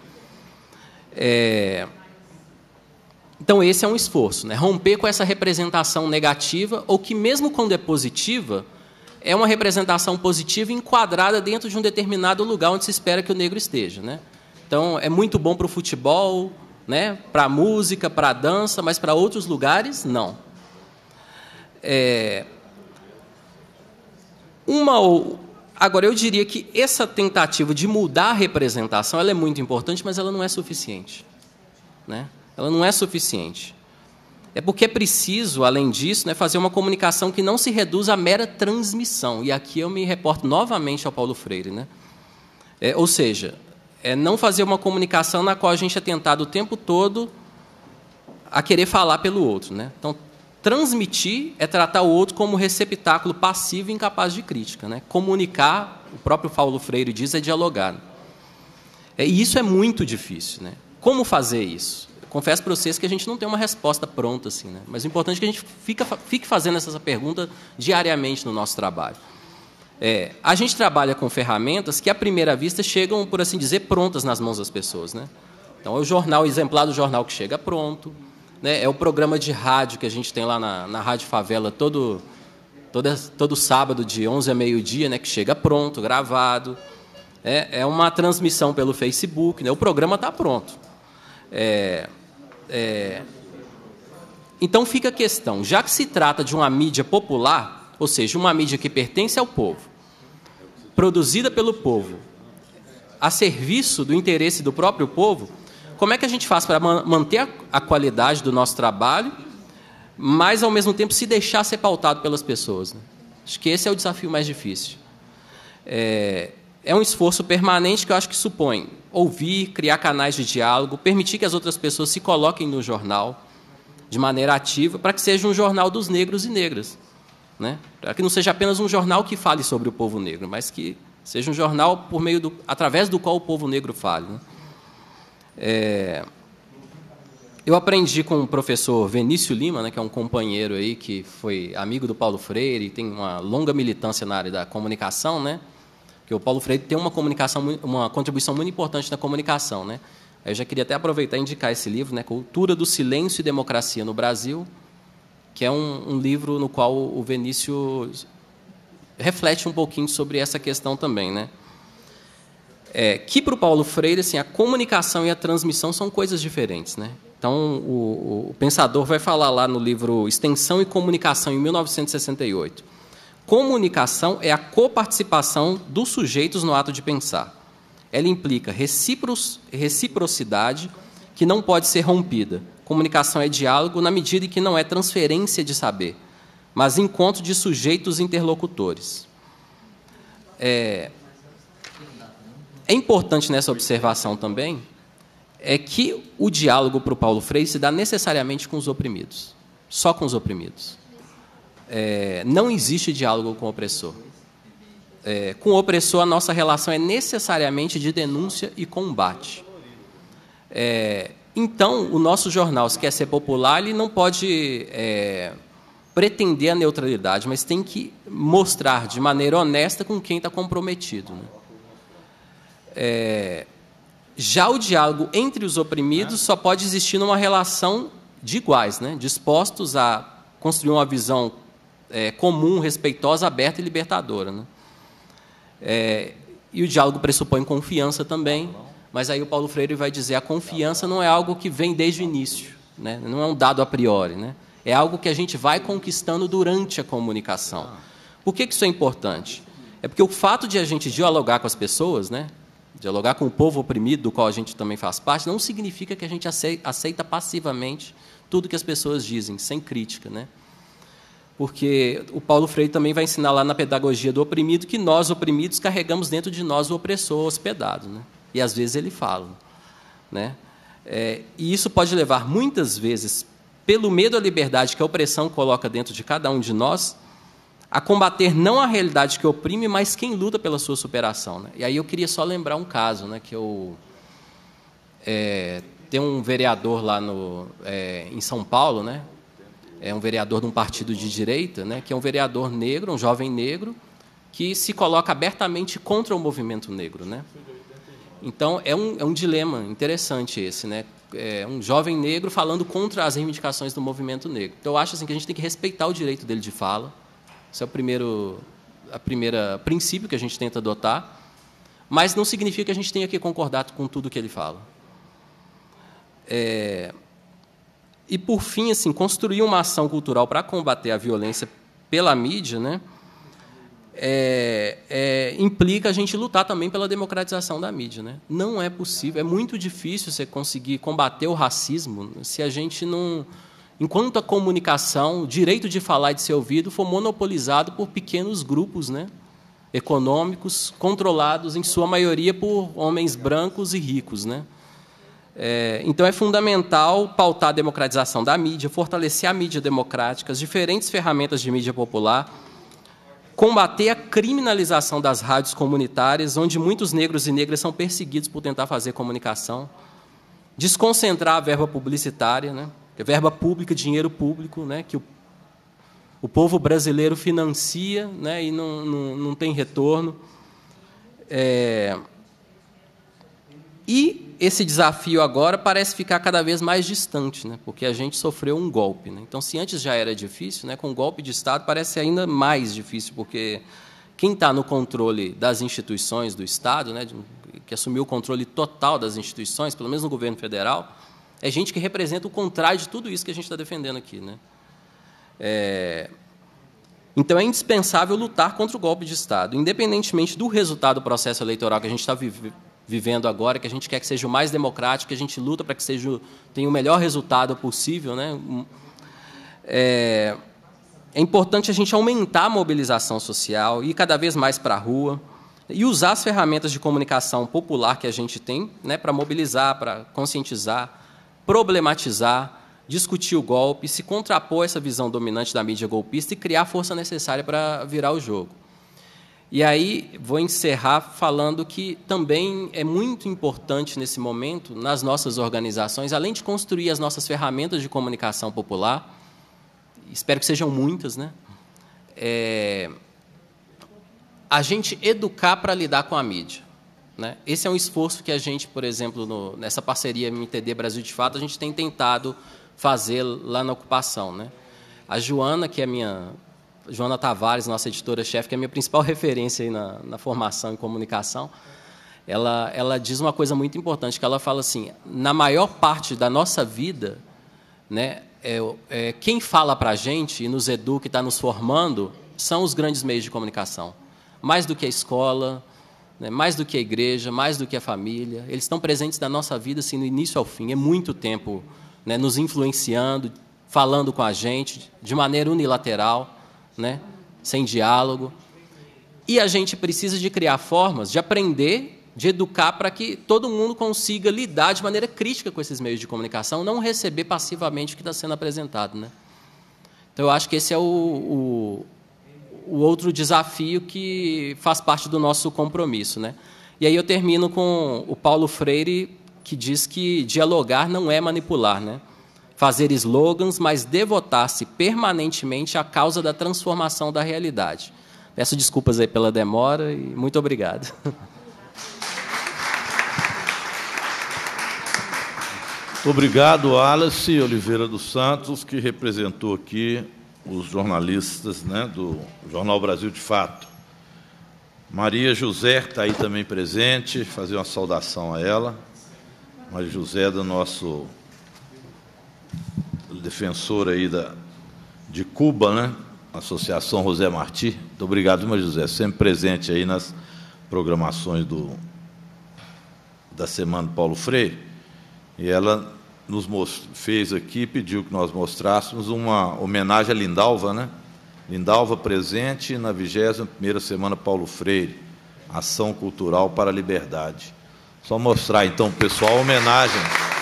É, Então, esse é um esforço, né? Romper com essa representação negativa, ou que, mesmo quando é positiva, é uma representação positiva enquadrada dentro de um determinado lugar onde se espera que o negro esteja, né? Então, é muito bom para o futebol, né? Para a música, para a dança, mas para outros lugares, não. É... Uma ou... Agora, eu diria que essa tentativa de mudar a representação ela é muito importante, mas ela não é suficiente, né? Ela não é suficiente. É porque é preciso, além disso, né, fazer uma comunicação que não se reduza à mera transmissão. E aqui eu me reporto novamente ao Paulo Freire, né? É, ou seja, é não fazer uma comunicação na qual a gente é tentado o tempo todo a querer falar pelo outro, né? Então, transmitir é tratar o outro como receptáculo passivo e incapaz de crítica, né? Comunicar, o próprio Paulo Freire diz, é dialogar. É, e isso é muito difícil, né? Como fazer isso? Confesso para vocês que a gente não tem uma resposta pronta, assim, né? Mas o importante é que a gente fica, fique fazendo essa pergunta diariamente no nosso trabalho. É, a gente trabalha com ferramentas que, à primeira vista, chegam, por assim dizer, prontas nas mãos das pessoas, né? Então, é o jornal, o exemplar do jornal que chega pronto, né? É o programa de rádio que a gente tem lá na, na Rádio Favela todo, todo, todo sábado, de onze a meio-dia, né? Que chega pronto, gravado. É, é uma transmissão pelo Facebook, né? O programa está pronto. É... É... Então, fica a questão, já que se trata de uma mídia popular, ou seja, uma mídia que pertence ao povo, produzida pelo povo, a serviço do interesse do próprio povo, como é que a gente faz para manter a, a qualidade do nosso trabalho, mas, ao mesmo tempo, se deixar ser pautado pelas pessoas, né? Acho que esse é o desafio mais difícil. É... É um esforço permanente que eu acho que supõe ouvir, criar canais de diálogo, permitir que as outras pessoas se coloquem no jornal de maneira ativa, para que seja um jornal dos negros e negras, né? Para que não seja apenas um jornal que fale sobre o povo negro, mas que seja um jornal por meio do, através do qual o povo negro fale, né? É... Eu aprendi com o professor Venício Lima, né, que é um companheiro aí que foi amigo do Paulo Freire e tem uma longa militância na área da comunicação, né? Que o Paulo Freire tem uma comunicação, uma contribuição muito importante na comunicação, né? Eu já queria até aproveitar e indicar esse livro, né, Cultura do Silêncio e Democracia no Brasil, que é um, um livro no qual o Venício reflete um pouquinho sobre essa questão também, né? É, que para o Paulo Freire, assim, a comunicação e a transmissão são coisas diferentes, né? Então, o, o pensador vai falar lá no livro Extensão e Comunicação, em mil novecentos e sessenta e oito. Comunicação é a coparticipação dos sujeitos no ato de pensar. Ela implica recipro reciprocidade que não pode ser rompida. Comunicação é diálogo na medida em que não é transferência de saber, mas encontro de sujeitos interlocutores. É, é importante nessa observação também é que o diálogo para o Paulo Freire se dá necessariamente com os oprimidos, só com os oprimidos. É, não existe diálogo com o opressor. É, com o opressor, a nossa relação é necessariamente de denúncia e combate. É, então, o nosso jornal, se quer ser popular, ele não pode é, pretender a neutralidade, mas tem que mostrar de maneira honesta com quem está comprometido, né? É, já o diálogo entre os oprimidos só pode existir numa relação de iguais, né? Dispostos a construir uma visão é, comum, respeitosa, aberta e libertadora, né? É, e o diálogo pressupõe confiança também, mas aí o Paulo Freire vai dizer: a confiança não é algo que vem desde o início, né? Não é um dado a priori, né? É algo que a gente vai conquistando durante a comunicação. Por que que isso é importante? É porque o fato de a gente dialogar com as pessoas, né? Dialogar com o povo oprimido, do qual a gente também faz parte, não significa que a gente aceita passivamente tudo que as pessoas dizem, sem crítica, né? Porque o Paulo Freire também vai ensinar lá na Pedagogia do Oprimido que nós, oprimidos, carregamos dentro de nós o opressor hospedado, né? E, às vezes, ele fala, né? É, e isso pode levar, muitas vezes, pelo medo à liberdade que a opressão coloca dentro de cada um de nós, a combater não a realidade que oprime, mas quem luta pela sua superação, né? E aí eu queria só lembrar um caso, né, que eu, é, tem um vereador lá no, é, em São Paulo, né, é um vereador de um partido de direita, né, que é um vereador negro, um jovem negro, que se coloca abertamente contra o movimento negro, né? Então, é um, é um dilema interessante esse, né? É um jovem negro falando contra as reivindicações do movimento negro. Então, eu acho assim, que a gente tem que respeitar o direito dele de fala. Esse é o primeiro a primeira princípio que a gente tenta adotar, mas não significa que a gente tenha que concordar com tudo que ele fala. É, e, por fim, assim, construir uma ação cultural para combater a violência pela mídia, né, é, é, implica a gente lutar também pela democratização da mídia, né? Não é possível, é muito difícil você conseguir combater o racismo se a gente não... Enquanto a comunicação, o direito de falar e de ser ouvido, for monopolizado por pequenos grupos, né, econômicos, controlados, em sua maioria, por homens brancos e ricos, né? É, então, é fundamental pautar a democratização da mídia, fortalecer a mídia democrática, as diferentes ferramentas de mídia popular, combater a criminalização das rádios comunitárias, onde muitos negros e negras são perseguidos por tentar fazer comunicação, desconcentrar a verba publicitária, né? Verba pública, dinheiro público, né, que o, o povo brasileiro financia, né, e não, não, não tem retorno. É, e esse desafio agora parece ficar cada vez mais distante, né, porque a gente sofreu um golpe, né? Então, se antes já era difícil, né, com o golpe de Estado parece ainda mais difícil, porque quem está no controle das instituições do Estado, né, que assumiu o controle total das instituições, pelo menos no governo federal, é gente que representa o contrário de tudo isso que a gente está defendendo aqui, né? É... Então, é indispensável lutar contra o golpe de Estado, independentemente do resultado do processo eleitoral que a gente está vive... vivendo agora, que a gente quer que seja o mais democrático, que a gente luta para que seja... tenha o melhor resultado possível, né? É... é importante a gente aumentar a mobilização social, ir cada vez mais para a rua e usar as ferramentas de comunicação popular que a gente tem, né, para mobilizar, para conscientizar, problematizar, discutir o golpe, se contrapor a essa visão dominante da mídia golpista e criar a força necessária para virar o jogo. E aí vou encerrar falando que também é muito importante nesse momento, nas nossas organizações, além de construir as nossas ferramentas de comunicação popular, espero que sejam muitas, né? É, a gente educar para lidar com a mídia. Né? Esse é um esforço que a gente, por exemplo, no, nessa parceria M T D Brasil de Fato, a gente tem tentado fazer lá na ocupação, né? A Joana, que é a minha... Joana Tavares, nossa editora-chefe, que é a minha principal referência aí na, na formação em comunicação, ela, ela diz uma coisa muito importante, que ela fala assim, na maior parte da nossa vida, né, é, é, quem fala para a gente e nos educa e está nos formando são os grandes meios de comunicação. Mais do que a escola, né, mais do que a igreja, mais do que a família. Eles estão presentes na nossa vida, assim, do início ao fim. É muito tempo, né, nos influenciando, falando com a gente, de maneira unilateral, né, sem diálogo. E a gente precisa de criar formas de aprender de educar para que todo mundo consiga lidar de maneira crítica com esses meios de comunicação, não receber passivamente o que está sendo apresentado, né? Então, eu acho que esse é o, o, o outro desafio que faz parte do nosso compromisso, né? E aí eu termino com o Paulo Freire, que diz que dialogar não é manipular, né? Fazer slogans, mas devotar-se permanentemente à causa da transformação da realidade. Peço desculpas aí pela demora e muito obrigado. Obrigado, Wallace Oliveira dos Santos, que representou aqui os jornalistas, né, do Jornal Brasil de Fato. Maria José está aí também presente, fazer uma saudação a ela. Maria José, do nosso defensor aí da, de Cuba, né? Associação José Martí. Muito obrigado, Maria José, sempre presente aí nas programações do, da Semana Paulo Freire. E ela nos most... fez aqui, pediu que nós mostrássemos uma homenagem a Lindalva, né? Lindalva presente na vigésima primeira Semana Paulo Freire, Ação Cultural para a Liberdade. Só mostrar, então, pessoal, a homenagem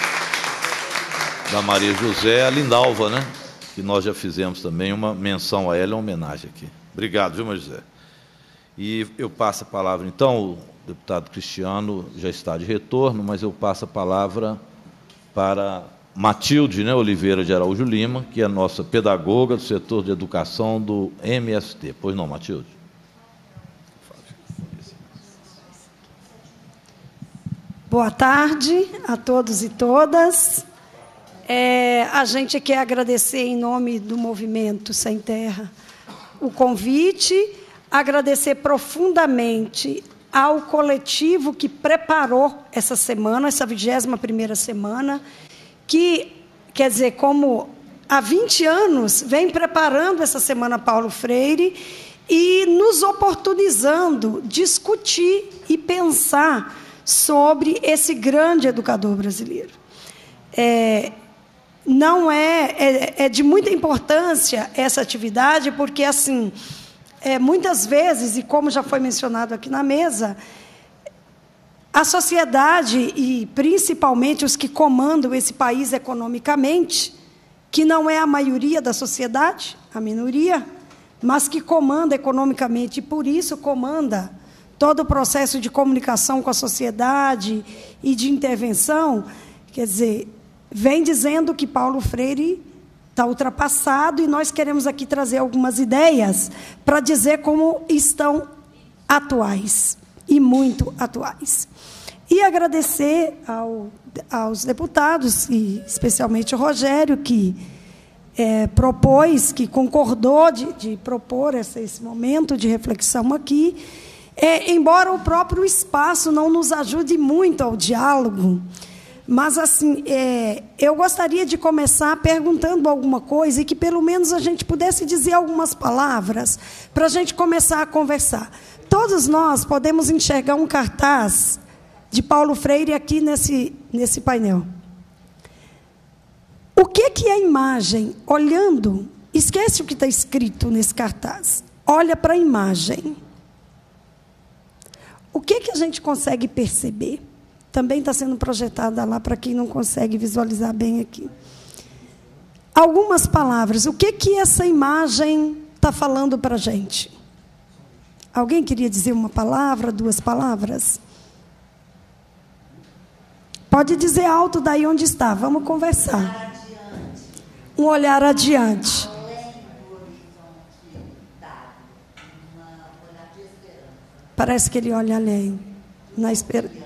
da Maria José a Lindalva, né? Que nós já fizemos também uma menção a ela, uma homenagem aqui. Obrigado, viu, Maria José? E eu passo a palavra, então, o deputado Cristiano já está de retorno, mas eu passo a palavra para Matilde, né, Oliveira de Araújo Lima, que é a nossa pedagoga do setor de educação do M S T. Pois não, Matilde? Boa tarde a todos e todas. É, a gente quer agradecer, em nome do Movimento Sem Terra, o convite, agradecer profundamente ao coletivo que preparou essa semana, essa vigésima primeira semana, que, quer dizer, como há vinte anos, vem preparando essa Semana Paulo Freire e nos oportunizando discutir e pensar sobre esse grande educador brasileiro. É, não é, é, é de muita importância essa atividade, porque, assim, é, muitas vezes, e como já foi mencionado aqui na mesa, a sociedade, e principalmente os que comandam esse país economicamente, que não é a maioria da sociedade, a minoria, mas que comanda economicamente, e por isso comanda todo o processo de comunicação com a sociedade e de intervenção, quer dizer, vem dizendo que Paulo Freire está ultrapassado, e nós queremos aqui trazer algumas ideias para dizer como estão atuais, e muito atuais. E agradecer ao, aos deputados, e especialmente ao Rogério, que é, propôs, que concordou de, de propor esse, esse momento de reflexão aqui, é, embora o próprio espaço não nos ajude muito ao diálogo, mas, assim, é, eu gostaria de começar perguntando alguma coisa e que, pelo menos, a gente pudesse dizer algumas palavras para a gente começar a conversar. Todos nós podemos enxergar um cartaz de Paulo Freire aqui nesse, nesse painel. O que, que é a imagem? Olhando, esquece o que está escrito nesse cartaz. Olha para a imagem. O que, que a gente consegue perceber? Também está sendo projetada lá para quem não consegue visualizar bem aqui. Algumas palavras. O que, que essa imagem está falando para a gente? Alguém queria dizer uma palavra, duas palavras? Pode dizer alto daí onde está. Vamos conversar. Um olhar adiante. Parece que ele olha além, na esperança.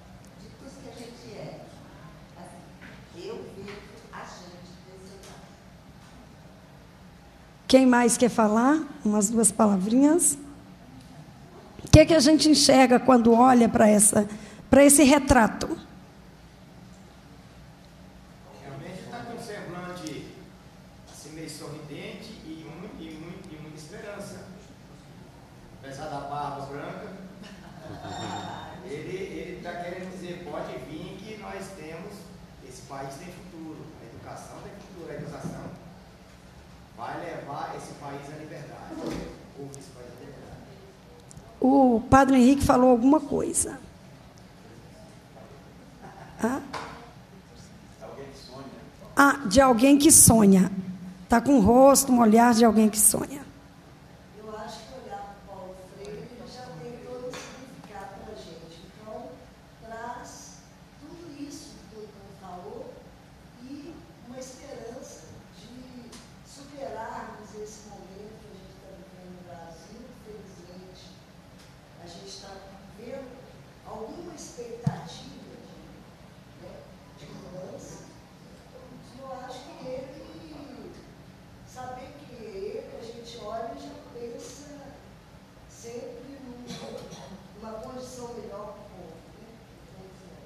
Quem mais quer falar? Umas duas palavrinhas. O que é que a gente enxerga quando olha para essa, para esse retrato? Realmente está com um semblante assim, meio sorridente e, muito, e, muito, e muita esperança. Apesar da barba branca, ele está querendo dizer, pode vir que nós temos, esse país tem futuro, a educação tem futuro, a educação vai levar esse país à liberdade. Ou esse país à liberdade. O padre Henrique falou alguma coisa. Hã? Ah, de alguém que sonha. Está com o rosto, um olhar de alguém que sonha. Eu acho que olhar para o Paulo Freire ele já tem todo o significado para a gente. Então, traz tudo isso que todo mundo falou e uma esperança de superarmos esse momento que a gente está vivendo no Brasil. Infelizmente, a gente está vendo alguma expectativa de, né, de mudança. Eu acho que ele, saber que ele, a gente olha e já pensa sempre numa condição melhor para o povo, né?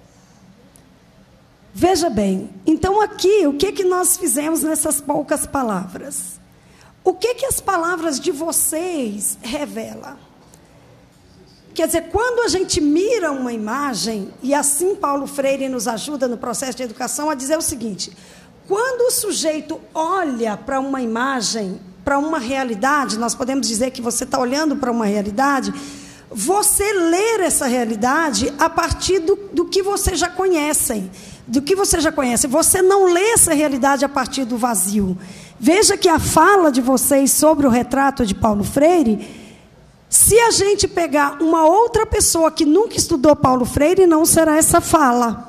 Veja bem, então aqui, o que, que nós fizemos nessas poucas palavras? O que, que as palavras de vocês revelam? Quer dizer, quando a gente mira uma imagem, e assim Paulo Freire nos ajuda no processo de educação a dizer o seguinte: quando o sujeito olha para uma imagem, para uma realidade, nós podemos dizer que você está olhando para uma realidade, você ler essa realidade a partir do, do que você já conhece, do que você já conhece. Você não lê essa realidade a partir do vazio. Veja que a fala de vocês sobre o retrato de Paulo Freire, se a gente pegar uma outra pessoa que nunca estudou Paulo Freire, não será essa fala.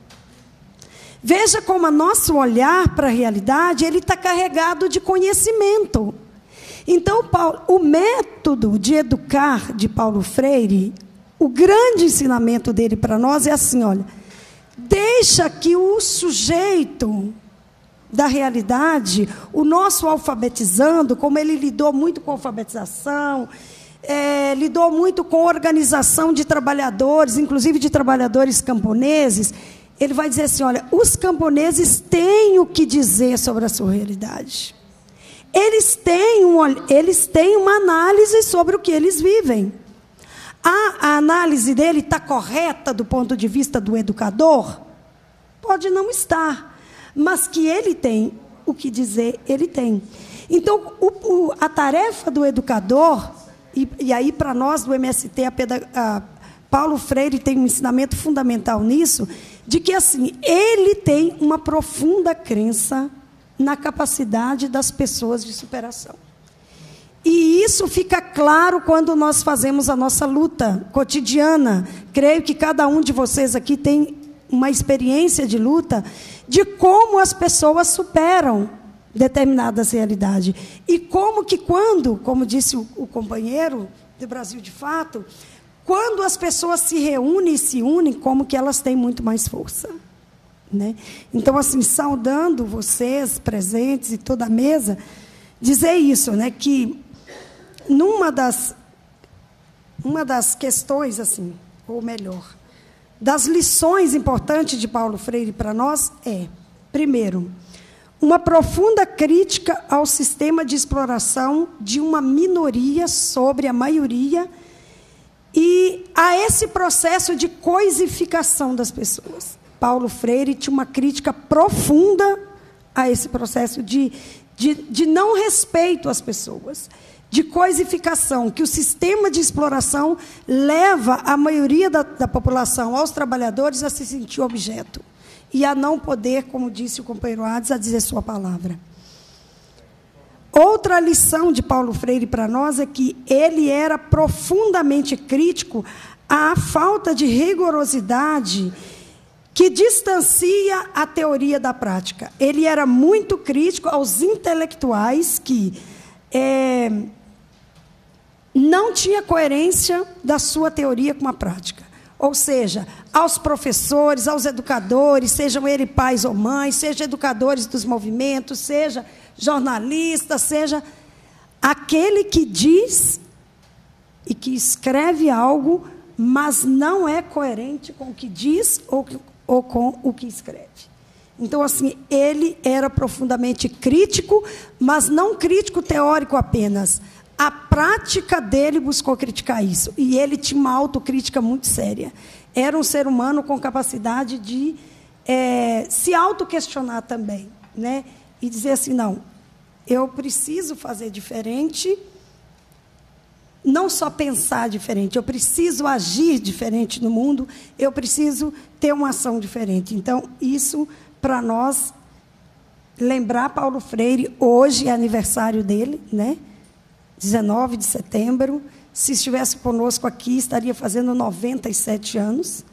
Veja como o nosso olhar para a realidade, ele está carregado de conhecimento. Então, Paulo, o método de educar de Paulo Freire, o grande ensinamento dele para nós é assim, olha, deixa que o sujeito da realidade, o nosso alfabetizando, como ele lidou muito com a alfabetização, é, lidou muito com a organização de trabalhadores, inclusive de trabalhadores camponeses, ele vai dizer assim, olha, os camponeses têm o que dizer sobre a sua realidade. Eles têm, um, eles têm uma análise sobre o que eles vivem. A, a análise dele está correta do ponto de vista do educador? Pode não estar, mas que ele tem o que dizer, ele tem. Então, o, o, a tarefa do educador, e, e aí para nós do M S T, a, a, Paulo Freire tem um ensinamento fundamental nisso, de que assim, ele tem uma profunda crença na capacidade das pessoas de superação. E isso fica claro quando nós fazemos a nossa luta cotidiana. Creio que cada um de vocês aqui tem uma experiência de luta de como as pessoas superam determinadas realidades. E como que quando, como disse o, o companheiro do Brasil de Fato, quando as pessoas se reúnem e se unem, como que elas têm muito mais força. Né? Então, assim, saudando vocês presentes e toda a mesa, dizer isso, né, que numa das, uma das questões, assim, ou melhor, das lições importantes de Paulo Freire para nós é, primeiro, uma profunda crítica ao sistema de exploração de uma minoria sobre a maioria e a esse processo de coisificação das pessoas. Paulo Freire tinha uma crítica profunda a esse processo de, de, de não respeito às pessoas, de coisificação, que o sistema de exploração leva a maioria da, da população, aos trabalhadores, a se sentir objeto e a não poder, como disse o companheiro Hades, a dizer sua palavra. Outra lição de Paulo Freire para nós é que ele era profundamente crítico à falta de rigorosidade que distancia a teoria da prática. Ele era muito crítico aos intelectuais que é, não tinha coerência da sua teoria com a prática. Ou seja, aos professores, aos educadores, sejam eles pais ou mães, sejam educadores dos movimentos, seja jornalista, seja aquele que diz e que escreve algo, mas não é coerente com o que diz ou, ou com o que escreve. Então, assim, ele era profundamente crítico, mas não crítico teórico apenas. A prática dele buscou criticar isso. E ele tinha uma autocrítica muito séria. Era um ser humano com capacidade de é, se autoquestionar também, né? E dizer assim, não, eu preciso fazer diferente não só pensar diferente, eu preciso agir diferente no mundo, eu preciso ter uma ação diferente. Então, isso, para nós, lembrar Paulo Freire, hoje é aniversário dele, né? dezenove de setembro. Se estivesse conosco aqui, estaria fazendo noventa e sete anos.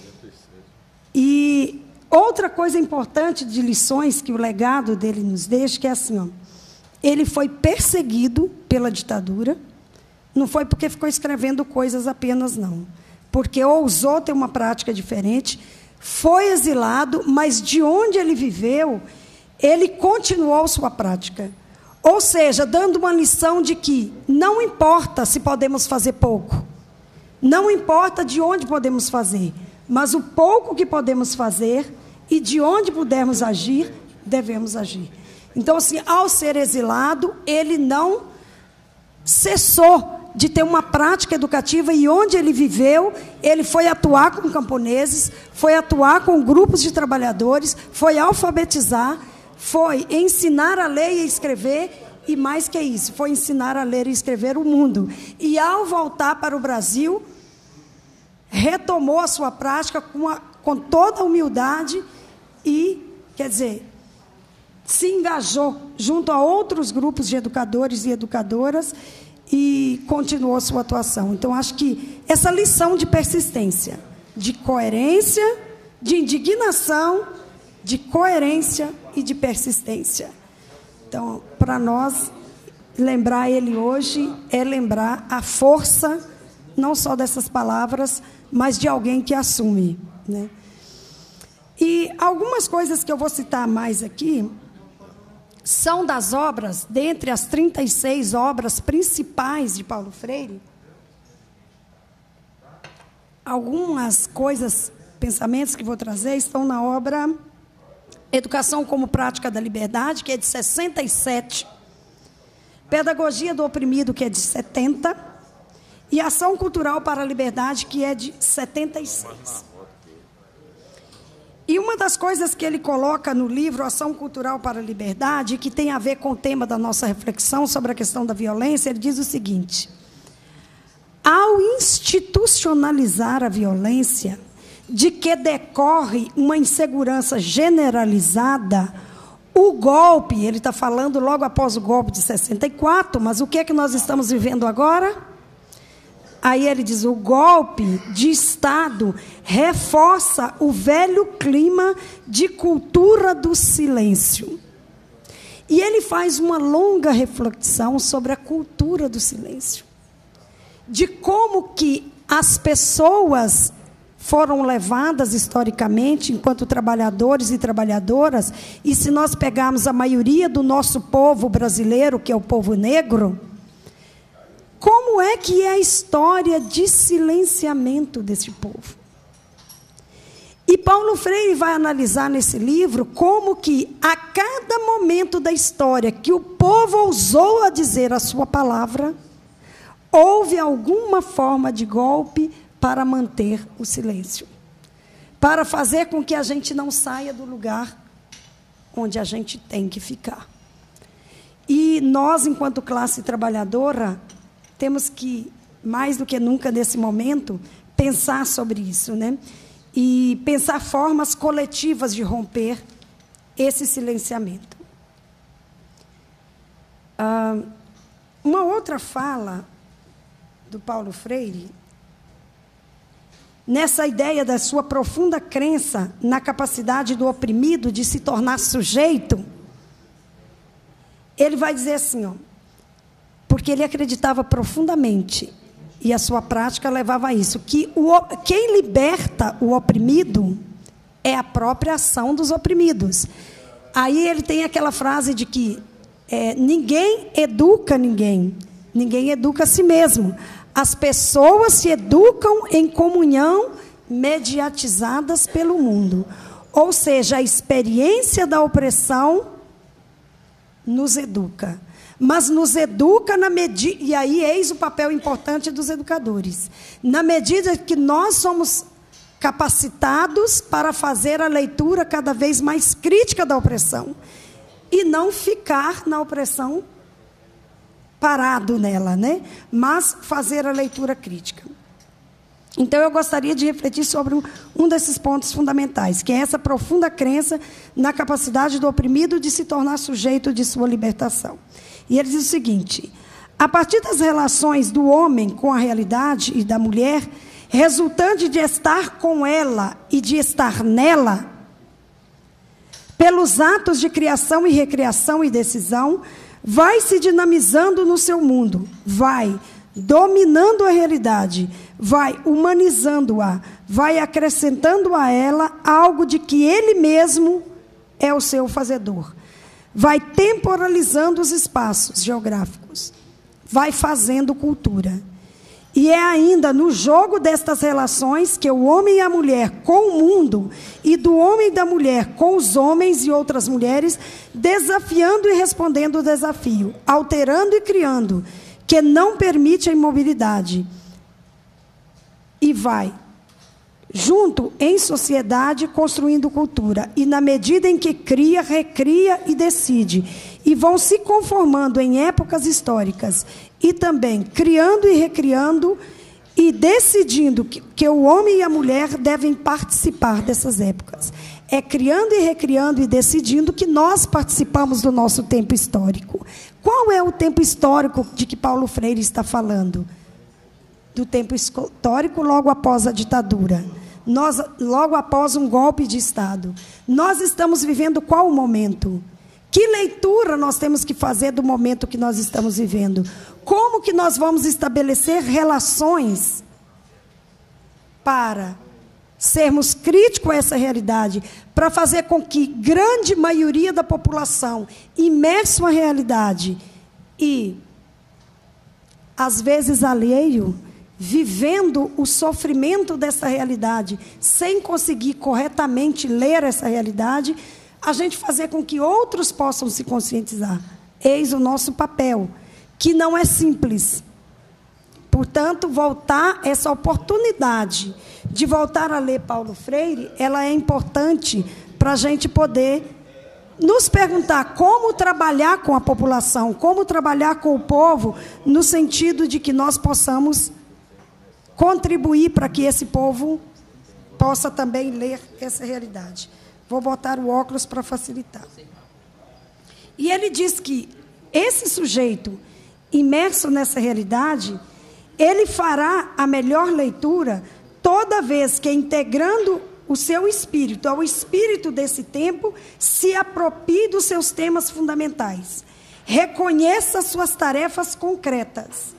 E outra coisa importante de lições que o legado dele nos deixa, que é assim, ó, ele foi perseguido pela ditadura, não foi porque ficou escrevendo coisas apenas, não. Porque ousou ter uma prática diferente, foi exilado, mas de onde ele viveu, ele continuou sua prática. Ou seja, dando uma lição de que não importa se podemos fazer pouco, não importa de onde podemos fazer, mas o pouco que podemos fazer e de onde pudermos agir, devemos agir. Então, assim, ao ser exilado, ele não cessou de ter uma prática educativa, e onde ele viveu, ele foi atuar com camponeses, foi atuar com grupos de trabalhadores, foi alfabetizar, foi ensinar a ler e a escrever, e mais que isso, foi ensinar a ler e escrever o mundo. E, ao voltar para o Brasil, retomou a sua prática com, a, com toda a humildade e, quer dizer, se engajou junto a outros grupos de educadores e educadoras e continuou sua atuação. Então, acho que essa lição de persistência, de coerência, de indignação, de coerência e de persistência. Então, para nós, lembrar ele hoje é lembrar a força, não só dessas palavras, mas de alguém que assume, né? E algumas coisas que eu vou citar mais aqui são das obras, dentre as trinta e seis obras principais de Paulo Freire. Algumas coisas, pensamentos que vou trazer, estão na obra Educação como Prática da Liberdade, que é de sessenta e sete, Pedagogia do Oprimido, que é de setenta, e Ação Cultural para a Liberdade, que é de setenta e seis. E uma das coisas que ele coloca no livro Ação Cultural para a Liberdade, que tem a ver com o tema da nossa reflexão sobre a questão da violência, ele diz o seguinte: ao institucionalizar a violência, de que decorre uma insegurança generalizada, o golpe, ele está falando logo após o golpe de sessenta e quatro, mas o que é que nós estamos vivendo agora? Aí ele diz, o golpe de Estado reforça o velho clima de cultura do silêncio. E ele faz uma longa reflexão sobre a cultura do silêncio, de como que as pessoas foram levadas historicamente enquanto trabalhadores e trabalhadoras, e se nós pegarmos a maioria do nosso povo brasileiro, que é o povo negro, como é que é a história de silenciamento desse povo? E Paulo Freire vai analisar nesse livro como que, a cada momento da história que o povo ousou a dizer a sua palavra, houve alguma forma de golpe para manter o silêncio, para fazer com que a gente não saia do lugar onde a gente tem que ficar. E nós, enquanto classe trabalhadora, temos que, mais do que nunca nesse momento, pensar sobre isso, né? E pensar formas coletivas de romper esse silenciamento. Ah, uma outra fala do Paulo Freire, nessa ideia da sua profunda crença na capacidade do oprimido de se tornar sujeito, ele vai dizer assim, ó, porque ele acreditava profundamente, e a sua prática levava a isso, que o, quem liberta o oprimido é a própria ação dos oprimidos. Aí ele tem aquela frase de que é, ninguém educa ninguém, ninguém educa a si mesmo. As pessoas se educam em comunhão, mediatizadas pelo mundo. Ou seja, a experiência da opressão nos educa. Mas nos educa na medida... E aí, eis o papel importante dos educadores. Na medida que nós somos capacitados para fazer a leitura cada vez mais crítica da opressão. E não ficar na opressão parado nela, né? Mas fazer a leitura crítica. Então, eu gostaria de refletir sobre um, um desses pontos fundamentais, que é essa profunda crença na capacidade do oprimido de se tornar sujeito de sua libertação. E ele diz o seguinte: a partir das relações do homem com a realidade e da mulher, resultante de estar com ela e de estar nela, pelos atos de criação e recriação e decisão, vai se dinamizando no seu mundo, vai dominando a realidade, vai humanizando-a, vai acrescentando a ela algo de que ele mesmo é o seu fazedor, vai temporalizando os espaços geográficos, vai fazendo cultura. E é ainda no jogo destas relações que o homem e a mulher com o mundo, e do homem e da mulher com os homens e outras mulheres, desafiando e respondendo o desafio, alterando e criando, que não permite a imobilidade. E vai, junto em sociedade, construindo cultura. E na medida em que cria, recria e decide, e vão se conformando em épocas históricas, e também criando e recriando, e decidindo que, que o homem e a mulher devem participar dessas épocas. É criando e recriando e decidindo que nós participamos do nosso tempo histórico. Qual é o tempo histórico de que Paulo Freire está falando? Do tempo histórico logo após a ditadura. Nós, logo após um golpe de Estado. Nós estamos vivendo qual momento? Que leitura nós temos que fazer do momento que nós estamos vivendo? Como que nós vamos estabelecer relações para sermos críticos a essa realidade, para fazer com que grande maioria da população, imerso na realidade e, às vezes, alheio, vivendo o sofrimento dessa realidade, sem conseguir corretamente ler essa realidade, a gente fazer com que outros possam se conscientizar. Eis o nosso papel, que não é simples. Portanto, voltar, essa oportunidade de voltar a ler Paulo Freire, ela é importante para a gente poder nos perguntar como trabalhar com a população, como trabalhar com o povo, no sentido de que nós possamos contribuir para que esse povo possa também ler essa realidade. Vou botar o óculos para facilitar. E ele diz que esse sujeito, imerso nessa realidade, ele fará a melhor leitura toda vez que, integrando o seu espírito ao espírito desse tempo, se aproprie dos seus temas fundamentais. Reconheça suas tarefas concretas.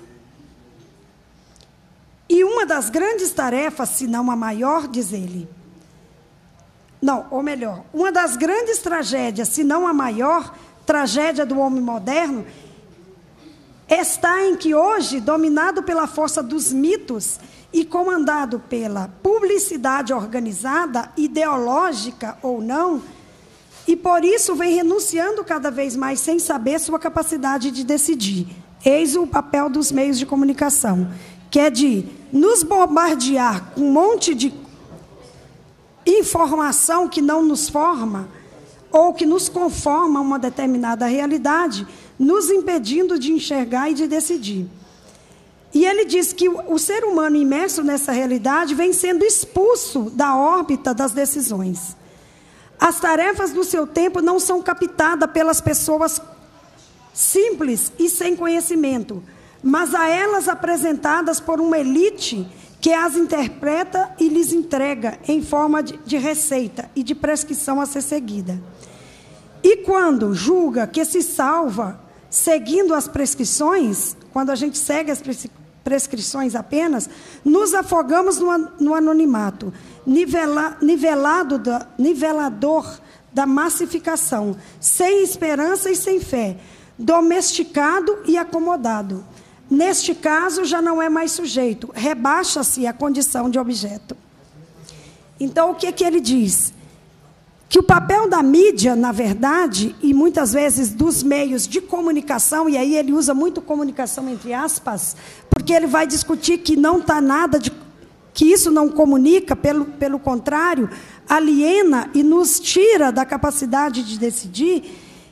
E uma das grandes tarefas, se não a maior, diz ele, não, ou melhor, uma das grandes tragédias, se não a maior tragédia do homem moderno, está em que hoje, dominado pela força dos mitos e comandado pela publicidade organizada, ideológica ou não, e por isso vem renunciando cada vez mais sem saber sua capacidade de decidir. Eis o papel dos meios de comunicação, que é de nos bombardear com um monte de informação que não nos forma, ou que nos conforma a uma determinada realidade, nos impedindo de enxergar e de decidir. E ele diz que o, o ser humano imerso nessa realidade vem sendo expulso da órbita das decisões. As tarefas do seu tempo não são captadas pelas pessoas simples e sem conhecimento, mas a elas apresentadas por uma elite que as interpreta e lhes entrega em forma de, de receita e de prescrição a ser seguida. E quando julga que se salva seguindo as prescrições, quando a gente segue as prescrições apenas, nos afogamos no, no anonimato, nivela, nivelado da, nivelador da massificação, sem esperança e sem fé, domesticado e acomodado. Neste caso, já não é mais sujeito, rebaixa-se a condição de objeto. Então, o que é que ele diz? Que o papel da mídia, na verdade, e muitas vezes dos meios de comunicação, e aí ele usa muito comunicação entre aspas, porque ele vai discutir que não está nada de... que isso não comunica, pelo, pelo contrário, aliena e nos tira da capacidade de decidir.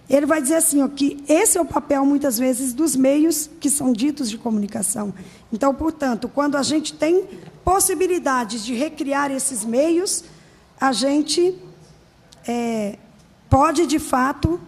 ele vai dizer assim, ó, que esse é o papel, muitas vezes, dos meios que são ditos de comunicação. Então, portanto, quando a gente tem possibilidades de recriar esses meios, a gente é, pode, de fato,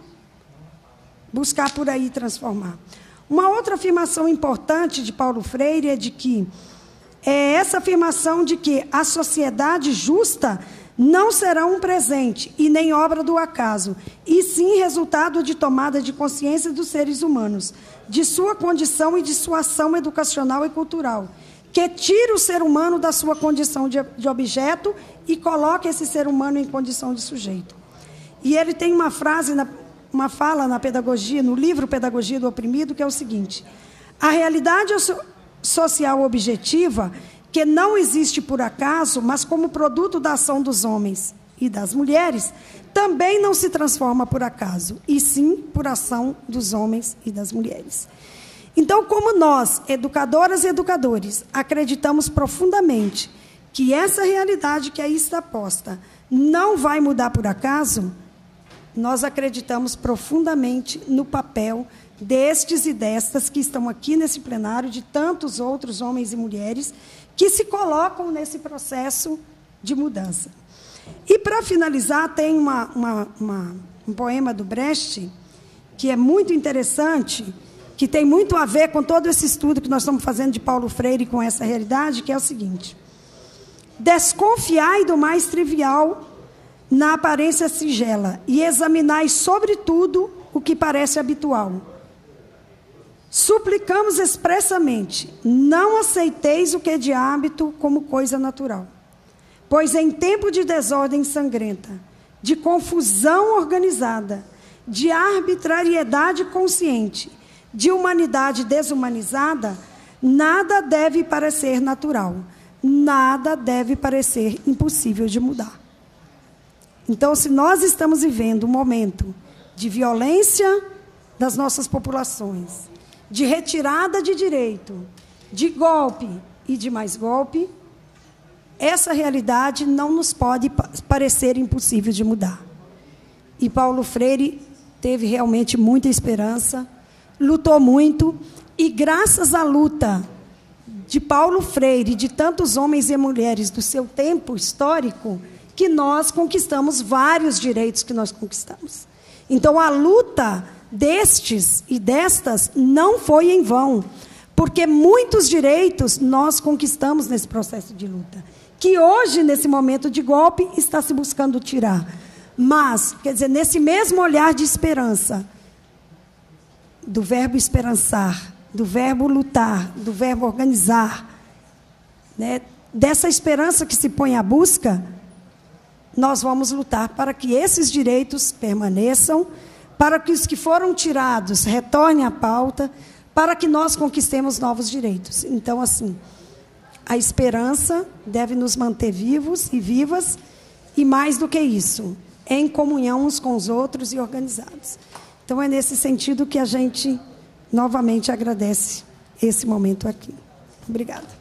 buscar por aí transformar. Uma outra afirmação importante de Paulo Freire é de que é essa afirmação de que a sociedade justa não será um presente e nem obra do acaso, e sim resultado de tomada de consciência dos seres humanos, de sua condição e de sua ação educacional e cultural, que tira o ser humano da sua condição de, de objeto e coloca esse ser humano em condição de sujeito. E ele tem uma frase, na, uma fala na pedagogia, no livro Pedagogia do Oprimido, que é o seguinte: a realidade social objetiva, que não existe por acaso, mas como produto da ação dos homens e das mulheres, também não se transforma por acaso, e sim por ação dos homens e das mulheres. Então, como nós, educadoras e educadores, acreditamos profundamente que essa realidade que aí está posta não vai mudar por acaso, nós acreditamos profundamente no papel destes e destas que estão aqui nesse plenário, de tantos outros homens e mulheres que se colocam nesse processo de mudança. E, para finalizar, tem uma, uma, uma, um poema do Brecht, que é muito interessante, que tem muito a ver com todo esse estudo que nós estamos fazendo de Paulo Freire com essa realidade, que é o seguinte: desconfiai do mais trivial na aparência singela e examinai, sobretudo, o que parece habitual. Suplicamos expressamente, não aceiteis o que é de hábito como coisa natural, pois em tempo de desordem sangrenta, de confusão organizada, de arbitrariedade consciente, de humanidade desumanizada, nada deve parecer natural, nada deve parecer impossível de mudar. Então, se nós estamos vivendo um momento de violência das nossas populações, de retirada de direito, de golpe e de mais golpe, essa realidade não nos pode parecer impossível de mudar. E Paulo Freire teve realmente muita esperança, lutou muito, e graças à luta de Paulo Freire e de tantos homens e mulheres do seu tempo histórico, que nós conquistamos vários direitos que nós conquistamos. Então, a luta destes e destas não foi em vão, porque muitos direitos nós conquistamos nesse processo de luta, que hoje, nesse momento de golpe, está se buscando tirar. Mas, quer dizer, nesse mesmo olhar de esperança, do verbo esperançar, do verbo lutar, do verbo organizar, né, dessa esperança que se põe à busca, nós vamos lutar para que esses direitos permaneçam, para que os que foram tirados retornem à pauta, para que nós conquistemos novos direitos. Então, assim, a esperança deve nos manter vivos e vivas, e mais do que isso, em comunhão uns com os outros e organizados. Então, é nesse sentido que a gente, novamente, agradece esse momento aqui. Obrigada.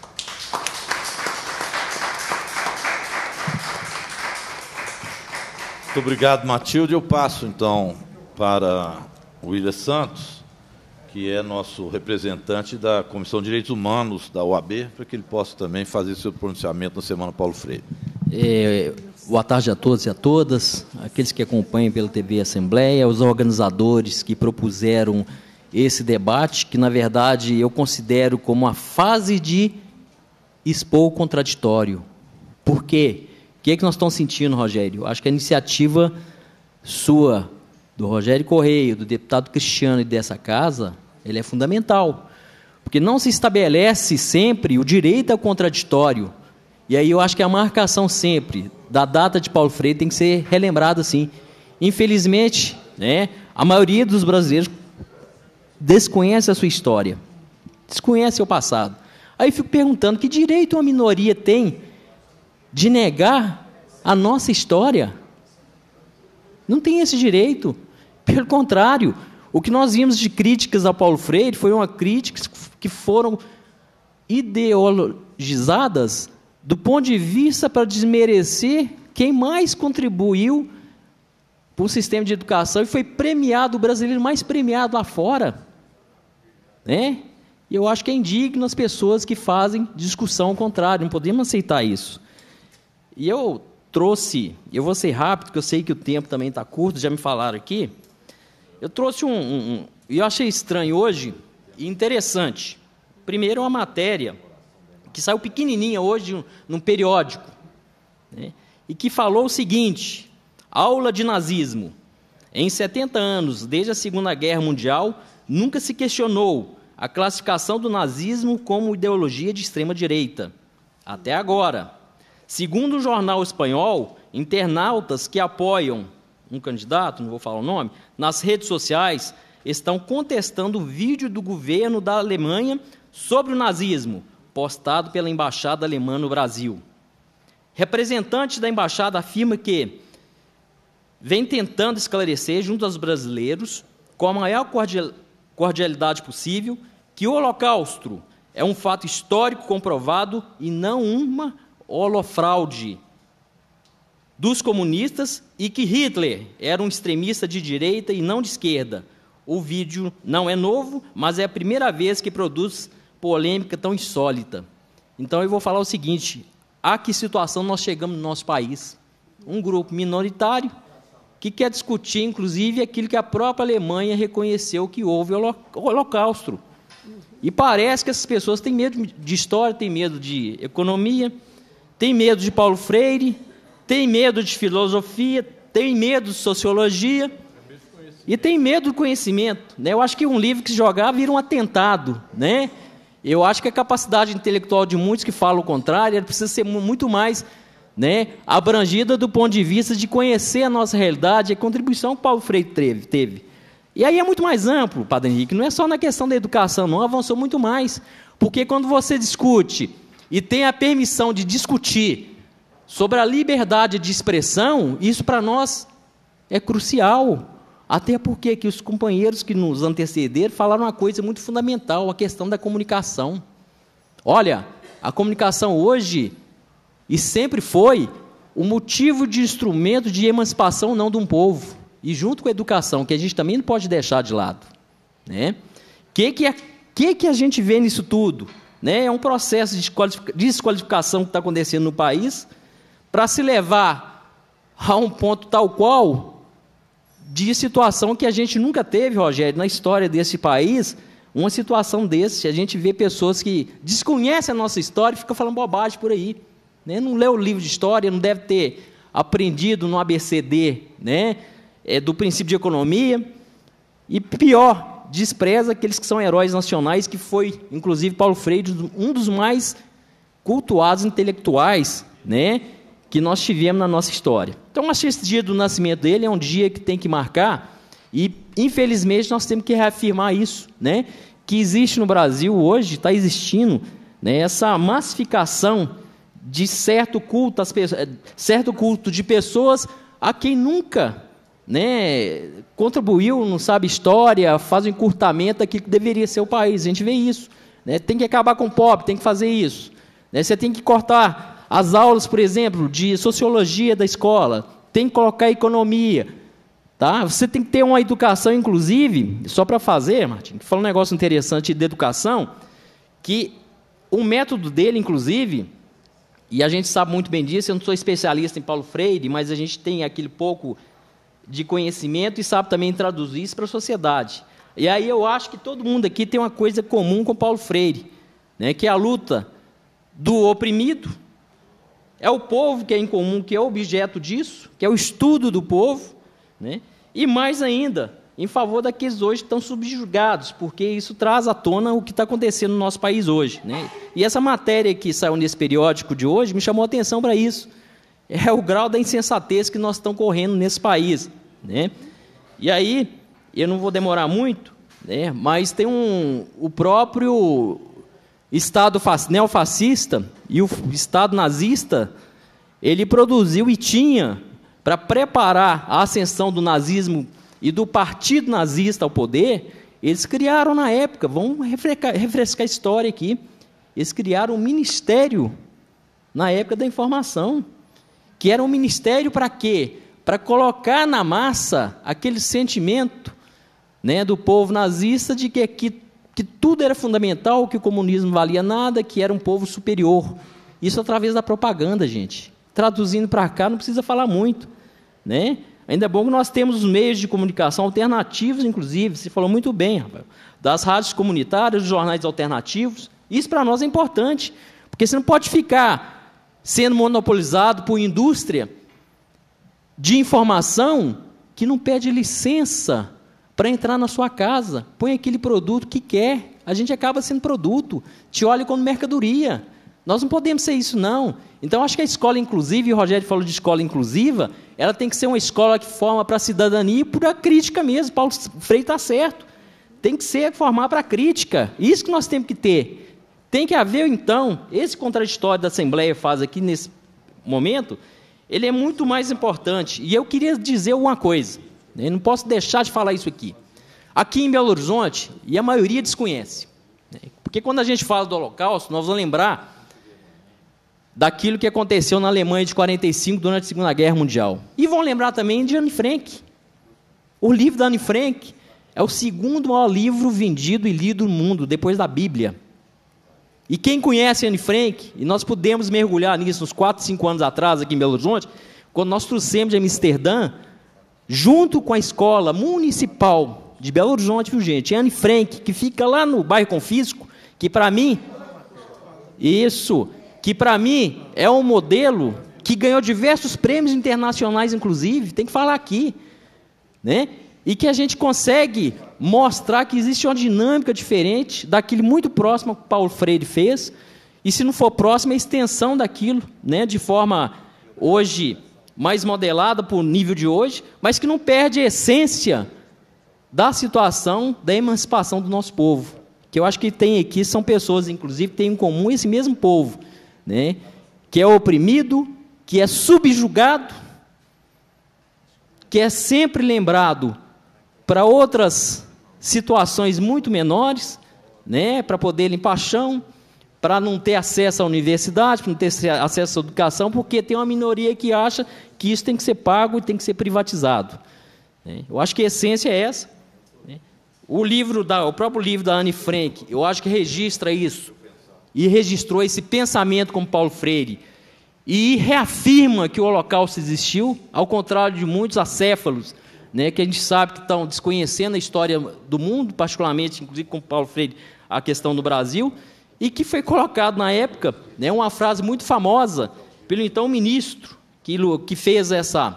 Muito obrigado, Matilde. Eu passo, então, para o William Santos, que é nosso representante da Comissão de Direitos Humanos da O A B, para que ele possa também fazer seu pronunciamento na Semana Paulo Freire. É, boa tarde a todos e a todas, aqueles que acompanham pela T V Assembleia, os organizadores que propuseram esse debate, que, na verdade, eu considero como a fase de expor o contraditório. Por quê? O que é que nós estamos sentindo, Rogério? Acho que a iniciativa sua, do Rogério Correia, do deputado Cristiano e dessa casa, ele é fundamental, porque não se estabelece sempre o direito ao contraditório. E aí eu acho que a marcação sempre da data de Paulo Freire tem que ser relembrada assim. Infelizmente, né, a maioria dos brasileiros desconhece a sua história, desconhece o passado. Aí eu fico perguntando, que direito uma minoria tem de negar a nossa história? Não tem esse direito. Pelo contrário, o que nós vimos de críticas a Paulo Freire foi uma críticas que foram ideologizadas do ponto de vista para desmerecer quem mais contribuiu para o sistema de educação e foi premiado, o brasileiro mais premiado lá fora. Né? E eu acho que é indigno as pessoas que fazem discussão ao contrário, não podemos aceitar isso. E eu trouxe, eu vou ser rápido, porque eu sei que o tempo também está curto, já me falaram aqui. Eu trouxe um, um, um e eu achei estranho hoje e interessante. Primeiro, uma matéria que saiu pequenininha hoje num periódico, né, e que falou o seguinte: aula de nazismo. Em setenta anos, desde a Segunda Guerra Mundial, nunca se questionou a classificação do nazismo como ideologia de extrema-direita. Até agora. Segundo o jornal espanhol, internautas que apoiam um candidato, não vou falar o nome, nas redes sociais, estão contestando o vídeo do governo da Alemanha sobre o nazismo, postado pela Embaixada Alemã no Brasil. Representante da Embaixada afirma que vem tentando esclarecer, junto aos brasileiros, com a maior cordialidade possível, que o Holocausto é um fato histórico comprovado e não uma holofraude dos comunistas e que Hitler era um extremista de direita e não de esquerda. O vídeo não é novo, mas é a primeira vez que produz polêmica tão insólita. Então, eu vou falar o seguinte: a que situação nós chegamos no nosso país? Um grupo minoritário que quer discutir, inclusive, aquilo que a própria Alemanha reconheceu que houve o Holocausto. E parece que essas pessoas têm medo de história, têm medo de economia, têm medo de Paulo Freire, têm medo de filosofia, têm medo de sociologia e têm medo do conhecimento. Né? Eu acho que um livro que se jogar vira um atentado. Né? Eu acho que a capacidade intelectual de muitos que falam o contrário ela precisa ser muito mais, né, abrangida do ponto de vista de conhecer a nossa realidade, a contribuição que Paulo Freire teve. teve. E aí é muito mais amplo, Padre Henrique, não é só na questão da educação, não, avançou muito mais. Porque quando você discute e tem a permissão de discutir sobre a liberdade de expressão, isso para nós é crucial. Até porque que os companheiros que nos antecederam falaram uma coisa muito fundamental, a questão da comunicação. Olha, a comunicação hoje, e sempre foi, o motivo de instrumento de emancipação não de um povo. E junto com a educação, que a gente também não pode deixar de lado. Né? O que, que, é, que, que a gente vê nisso tudo? Né? É um processo de desqualificação que está acontecendo no país para se levar a um ponto tal qual de situação que a gente nunca teve, Rogério, na história desse país, uma situação desse. A gente vê pessoas que desconhecem a nossa história e ficam falando bobagem por aí. Né? Não lê o livro de história, não deve ter aprendido no A B C D, né? É, do princípio de economia. E pior, despreza aqueles que são heróis nacionais, que foi, inclusive, Paulo Freire, um dos mais cultuados intelectuais, né, que nós tivemos na nossa história. Então, acho que esse dia do nascimento dele é um dia que tem que marcar e, infelizmente, nós temos que reafirmar isso, né, que existe no Brasil hoje, está existindo, né, essa massificação de certo culto, as pessoas, certo culto de pessoas a quem nunca, né, contribuiu, não sabe história, faz um encurtamento daquilo que deveria ser o país. A gente vê isso. Né, tem que acabar com o pobre, tem que fazer isso. Né, você tem que cortar as aulas, por exemplo, de sociologia da escola, tem que colocar economia. Tá? Você tem que ter uma educação, inclusive, só para fazer, Martim, que fala um negócio interessante de educação, que o método dele, inclusive, e a gente sabe muito bem disso, eu não sou especialista em Paulo Freire, mas a gente tem aquele pouco de conhecimento e sabe também traduzir isso para a sociedade. E aí eu acho que todo mundo aqui tem uma coisa comum com Paulo Freire, né, que é a luta do oprimido, é o povo que é em comum, que é o objeto disso, que é o estudo do povo, né, e mais ainda, em favor daqueles hoje que estão subjugados, porque isso traz à tona o que está acontecendo no nosso país hoje. Né? E essa matéria que saiu nesse periódico de hoje me chamou a atenção para isso. É o grau da insensatez que nós estamos correndo nesse país. Né? E aí, eu não vou demorar muito, né, mas tem um, o próprio Estado neofascista e o Estado nazista, ele produziu e tinha, para preparar a ascensão do nazismo e do partido nazista ao poder, eles criaram na época, vamos refrescar, refrescar a história aqui, eles criaram um ministério na época da informação, que era um ministério para quê? para colocar na massa aquele sentimento, né, do povo nazista de que, que, que tudo era fundamental, que o comunismo não valia nada, que era um povo superior. Isso através da propaganda, gente. Traduzindo para cá, não precisa falar muito, né? Ainda é bom que nós temos os meios de comunicação alternativos, inclusive, você falou muito bem, Rafael, das rádios comunitárias, dos jornais alternativos. Isso para nós é importante, porque você não pode ficar sendo monopolizado por indústria de informação que não pede licença para entrar na sua casa, põe aquele produto que quer, a gente acaba sendo produto, te olha como mercadoria. Nós não podemos ser isso, não. Então, acho que a escola inclusiva, e o Rogério falou de escola inclusiva, ela tem que ser uma escola que forma para a cidadania e para a crítica mesmo. Paulo Freire está certo. Tem que ser formar para a crítica. Isso que nós temos que ter. Tem que haver, então, esse contraditório da Assembleia faz aqui nesse momento, ele é muito mais importante. E eu queria dizer uma coisa, né? Não posso deixar de falar isso aqui. Aqui em Belo Horizonte, e a maioria desconhece, né? Porque quando a gente fala do Holocausto, nós vamos lembrar daquilo que aconteceu na Alemanha de quarenta e cinco, durante a Segunda Guerra Mundial. E vão lembrar também de Anne Frank. O livro da Anne Frank é o segundo maior livro vendido e lido no mundo, depois da Bíblia. E quem conhece Anne Frank, e nós pudemos mergulhar nisso uns quatro, cinco anos atrás, aqui em Belo Horizonte, quando nós trouxemos de Amsterdã, junto com a escola municipal de Belo Horizonte, viu, gente? Anne Frank, que fica lá no bairro Confisco, que para mim, isso... que para mim é um modelo que ganhou diversos prêmios internacionais, inclusive, tem que falar aqui, né? E que a gente consegue mostrar que existe uma dinâmica diferente daquilo muito próximo que Paulo Freire fez, e se não for próximo, é a extensão daquilo, né? De forma, hoje, mais modelada para o nível de hoje, mas que não perde a essência da situação da emancipação do nosso povo, que eu acho que tem aqui, são pessoas, inclusive, que têm em comum esse mesmo povo, né, que é oprimido, que é subjugado, que é sempre lembrado para outras situações muito menores, né, para poder limpar chão, para não ter acesso à universidade, para não ter acesso à educação, porque tem uma minoria que acha que isso tem que ser pago e tem que ser privatizado, né. Eu acho que a essência é essa, né. O livro da, o próprio livro da Anne Frank, eu acho que registra isso, e registrou esse pensamento como Paulo Freire, e reafirma que o Holocausto existiu, ao contrário de muitos acéfalos, né, que a gente sabe que estão desconhecendo a história do mundo, particularmente, inclusive com Paulo Freire, a questão do Brasil, e que foi colocado na época, né, uma frase muito famosa pelo então ministro, que, que fez essa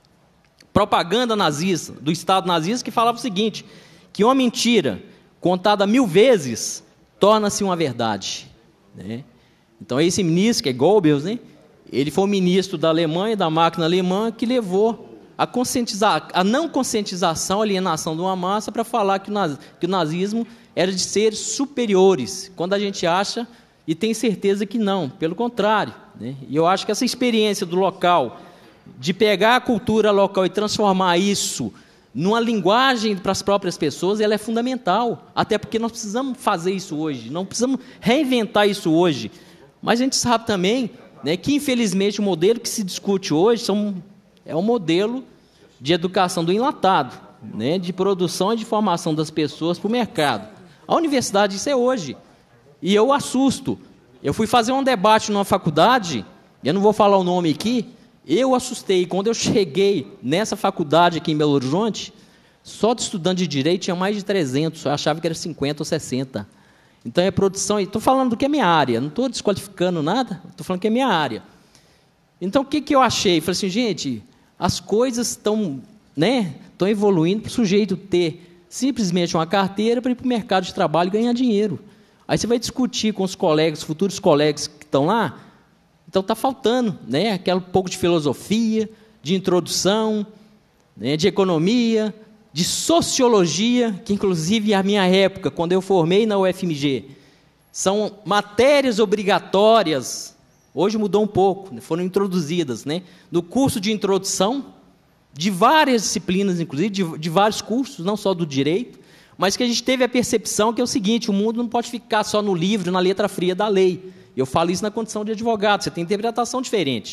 propaganda nazista, do Estado nazista, que falava o seguinte, que uma mentira contada mil vezes torna-se uma verdade. Né? Então, esse ministro, que é Goebbels, né? Ele foi o ministro da Alemanha, da máquina alemã, que levou a, conscientizar, a não conscientização, a alienação de uma massa para falar que o, naz, que o nazismo era de seres superiores, quando a gente acha e tem certeza que não, pelo contrário. Né? E eu acho que essa experiência do local, de pegar a cultura local e transformar isso numa linguagem para as próprias pessoas, ela é fundamental, até porque nós precisamos fazer isso hoje, não precisamos reinventar isso hoje, mas a gente sabe também, né, que infelizmente o modelo que se discute hoje são, é um modelo de educação do enlatado, né, de produção e de formação das pessoas para o mercado. A universidade, isso é hoje, e eu assusto, eu fui fazer um debate numa faculdade, eu não vou falar o nome aqui, eu assustei, quando eu cheguei nessa faculdade aqui em Belo Horizonte, só de estudante de Direito tinha mais de trezentos, eu achava que era cinquenta ou sessenta. Então, é produção, estou falando do que é minha área, não estou desqualificando nada, estou falando que é minha área. Então, o que, que eu achei? Falei assim, gente, as coisas estão, né, estão evoluindo para o sujeito ter simplesmente uma carteira para ir para o mercado de trabalho e ganhar dinheiro. Aí você vai discutir com os colegas, futuros colegas que estão lá, então está faltando, né, aquele pouco de filosofia, de introdução, né, de economia, de sociologia, que inclusive a minha época, quando eu formei na U F M G, são matérias obrigatórias, hoje mudou um pouco, foram introduzidas, né, no curso de introdução, de várias disciplinas, inclusive, de, de vários cursos, não só do direito, mas que a gente teve a percepção que é o seguinte, o mundo não pode ficar só no livro, na letra fria da lei. Eu falo isso na condição de advogado, você tem interpretação diferente.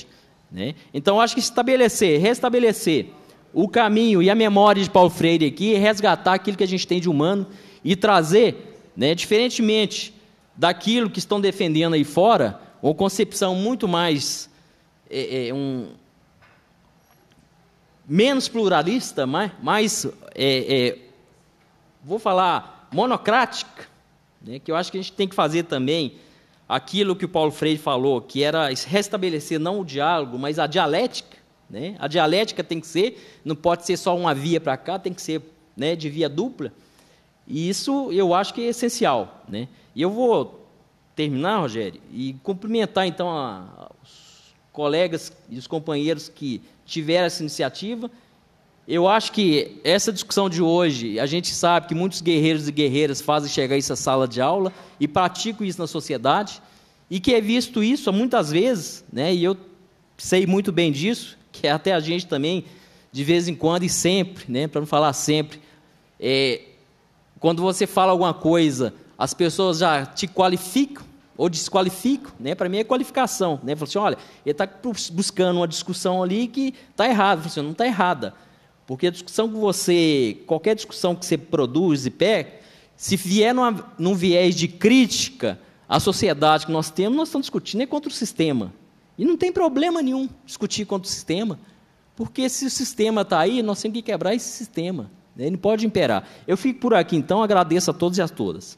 né? Então, acho que estabelecer, restabelecer o caminho e a memória de Paulo Freire aqui, resgatar aquilo que a gente tem de humano e trazer, né, diferentemente daquilo que estão defendendo aí fora, uma concepção muito mais, é, é, um, menos pluralista, mais, mais é, é, vou falar, monocrática, né, que eu acho que a gente tem que fazer também aquilo que o Paulo Freire falou, que era restabelecer não o diálogo, mas a dialética, né? A dialética tem que ser, não pode ser só uma via para cá, tem que ser, né, de via dupla, e isso eu acho que é essencial, né? E eu vou terminar, Rogério, e cumprimentar, então, a, a, os colegas e os companheiros que tiveram essa iniciativa. Eu acho que essa discussão de hoje, a gente sabe que muitos guerreiros e guerreiras fazem chegar isso à sala de aula e praticam isso na sociedade, e que é visto isso muitas vezes, né, e eu sei muito bem disso, que até a gente também, de vez em quando e sempre, né, para não falar sempre, é, quando você fala alguma coisa, as pessoas já te qualificam ou desqualificam, né? Para mim é qualificação, né? Fala assim, olha, ele está buscando uma discussão ali que está errada. Assim, não está errada, porque a discussão que você, qualquer discussão que você produz e pega, se vier numa, num viés de crítica à sociedade que nós temos, nós estamos discutindo é contra o sistema. E não tem problema nenhum discutir contra o sistema, porque se o sistema está aí, nós temos que quebrar esse sistema, né? Ele não pode imperar. Eu fico por aqui, então, agradeço a todos e a todas.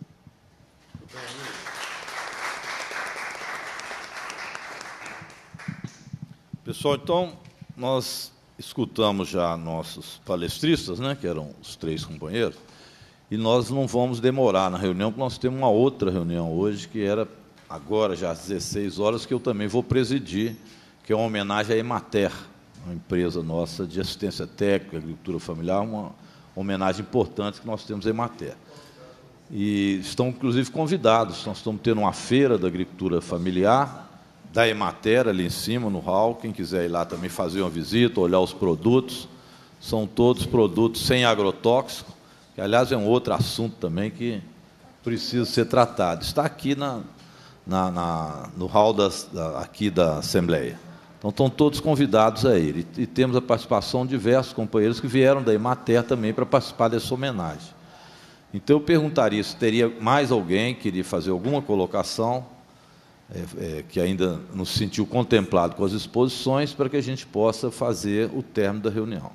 Pessoal, então, nós escutamos já nossos palestristas, né, que eram os três companheiros, e nós não vamos demorar na reunião, porque nós temos uma outra reunião hoje, que era agora, já às dezesseis horas, que eu também vou presidir, que é uma homenagem à Emater, uma empresa nossa de assistência técnica, agricultura familiar, uma homenagem importante que nós temos à Emater. E estão, inclusive, convidados. Nós estamos tendo uma feira da agricultura familiar, da Emater, ali em cima, no hall. Quem quiser ir lá também fazer uma visita, olhar os produtos. São todos produtos sem agrotóxico, que, aliás, é um outro assunto também que precisa ser tratado. Está aqui na, na, na, no hall das, da, aqui da Assembleia. Então, estão todos convidados a ir. E, e temos a participação de diversos companheiros que vieram da Emater também para participar dessa homenagem. Então, eu perguntaria se teria mais alguém que queria fazer alguma colocação, é, é, que ainda não se sentiu contemplado com as exposições, para que a gente possa fazer o término da reunião.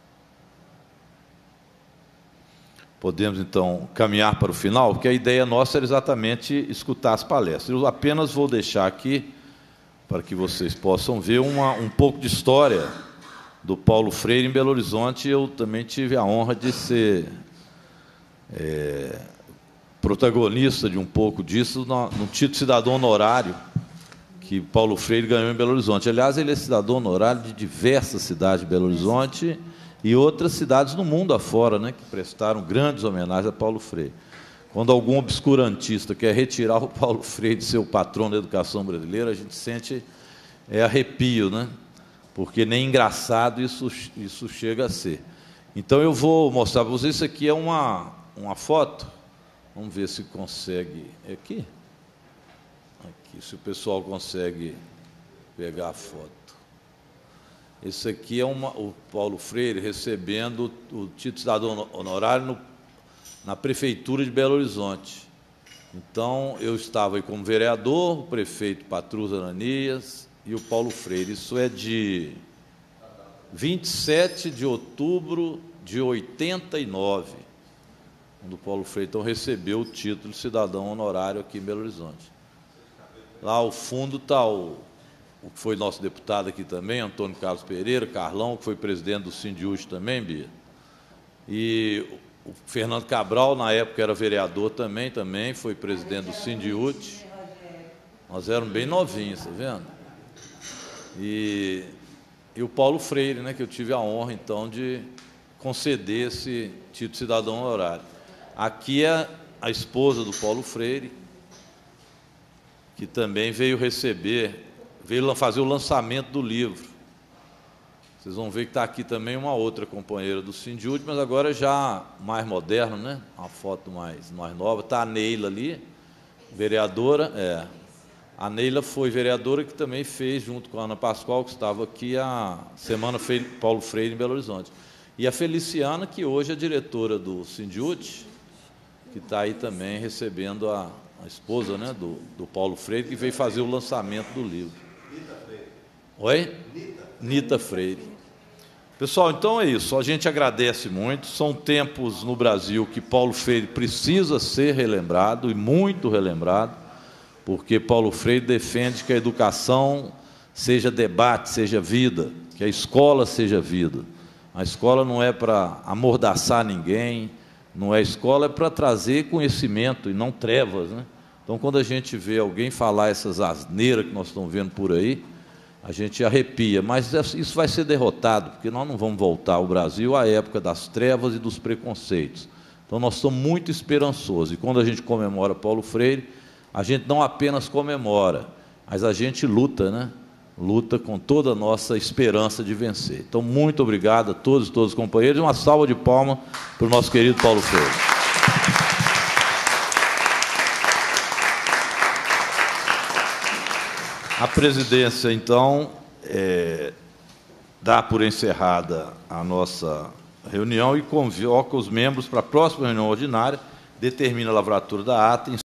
Podemos, então, caminhar para o final, porque a ideia nossa era exatamente escutar as palestras. Eu apenas vou deixar aqui, para que vocês possam ver uma, um pouco de história do Paulo Freire em Belo Horizonte. Eu também tive a honra de ser é, protagonista de um pouco disso no, no título de cidadão honorário que Paulo Freire ganhou em Belo Horizonte. Aliás, ele é cidadão honorário de diversas cidades de Belo Horizonte e outras cidades no mundo afora, né, que prestaram grandes homenagens a Paulo Freire. Quando algum obscurantista quer retirar o Paulo Freire de ser o patrão da educação brasileira, a gente sente é, arrepio, né? Porque nem engraçado isso, isso chega a ser. Então, eu vou mostrar para vocês, isso aqui é uma, uma foto. Vamos ver se consegue... É aqui? Aqui, se o pessoal consegue pegar a foto. Esse aqui é uma, o Paulo Freire recebendo o título de cidadão honorário no, na Prefeitura de Belo Horizonte. Então, eu estava aí como vereador, o prefeito Patrus Ananias e o Paulo Freire. Isso é de vinte e sete de outubro de oitenta e nove, quando o Paulo Freire então recebeu o título de cidadão honorário aqui em Belo Horizonte. Lá ao fundo está o, o que foi nosso deputado aqui também, Antônio Carlos Pereira, Carlão, que foi presidente do Sindiúte também, Bia. E o Fernando Cabral, na época, era vereador também, também foi presidente do Sindiúte. Nós éramos bem novinhos, está vendo? E, e o Paulo Freire, né, que eu tive a honra, então, de conceder esse título de cidadão honorário. Aqui é a esposa do Paulo Freire, que também veio receber, veio fazer o lançamento do livro. Vocês vão ver que está aqui também uma outra companheira do Sindiúte, mas agora já mais moderno, né? Uma foto mais, mais nova. Está a Neila ali, vereadora, é. A Neila foi vereadora que também fez, junto com a Ana Pascoal, que estava aqui, a Semana Paulo Freire em Belo Horizonte. E a Feliciana, que hoje é diretora do Sindiúte, que está aí também recebendo a, a esposa, né, do, do Paulo Freire, que veio fazer o lançamento do livro. Nita Freire. Oi? Nita. Nita Freire. Pessoal, então é isso. A gente agradece muito. São tempos no Brasil que Paulo Freire precisa ser relembrado, e muito relembrado, porque Paulo Freire defende que a educação seja debate, seja vida, que a escola seja vida. A escola não é para amordaçar ninguém, não é escola, é para trazer conhecimento e não trevas, né? Então, quando a gente vê alguém falar essas asneiras que nós estamos vendo por aí, a gente arrepia, mas isso vai ser derrotado, porque nós não vamos voltar ao Brasil à época das trevas e dos preconceitos. Então, nós somos muito esperançosos, e quando a gente comemora Paulo Freire, a gente não apenas comemora, mas a gente luta, né? Luta com toda a nossa esperança de vencer. Então, muito obrigado a todos e todos os companheiros, e uma salva de palmas para o nosso querido Paulo Freire. A presidência, então, é, dá por encerrada a nossa reunião e convoca os membros para a próxima reunião ordinária, determina a lavratura da ata.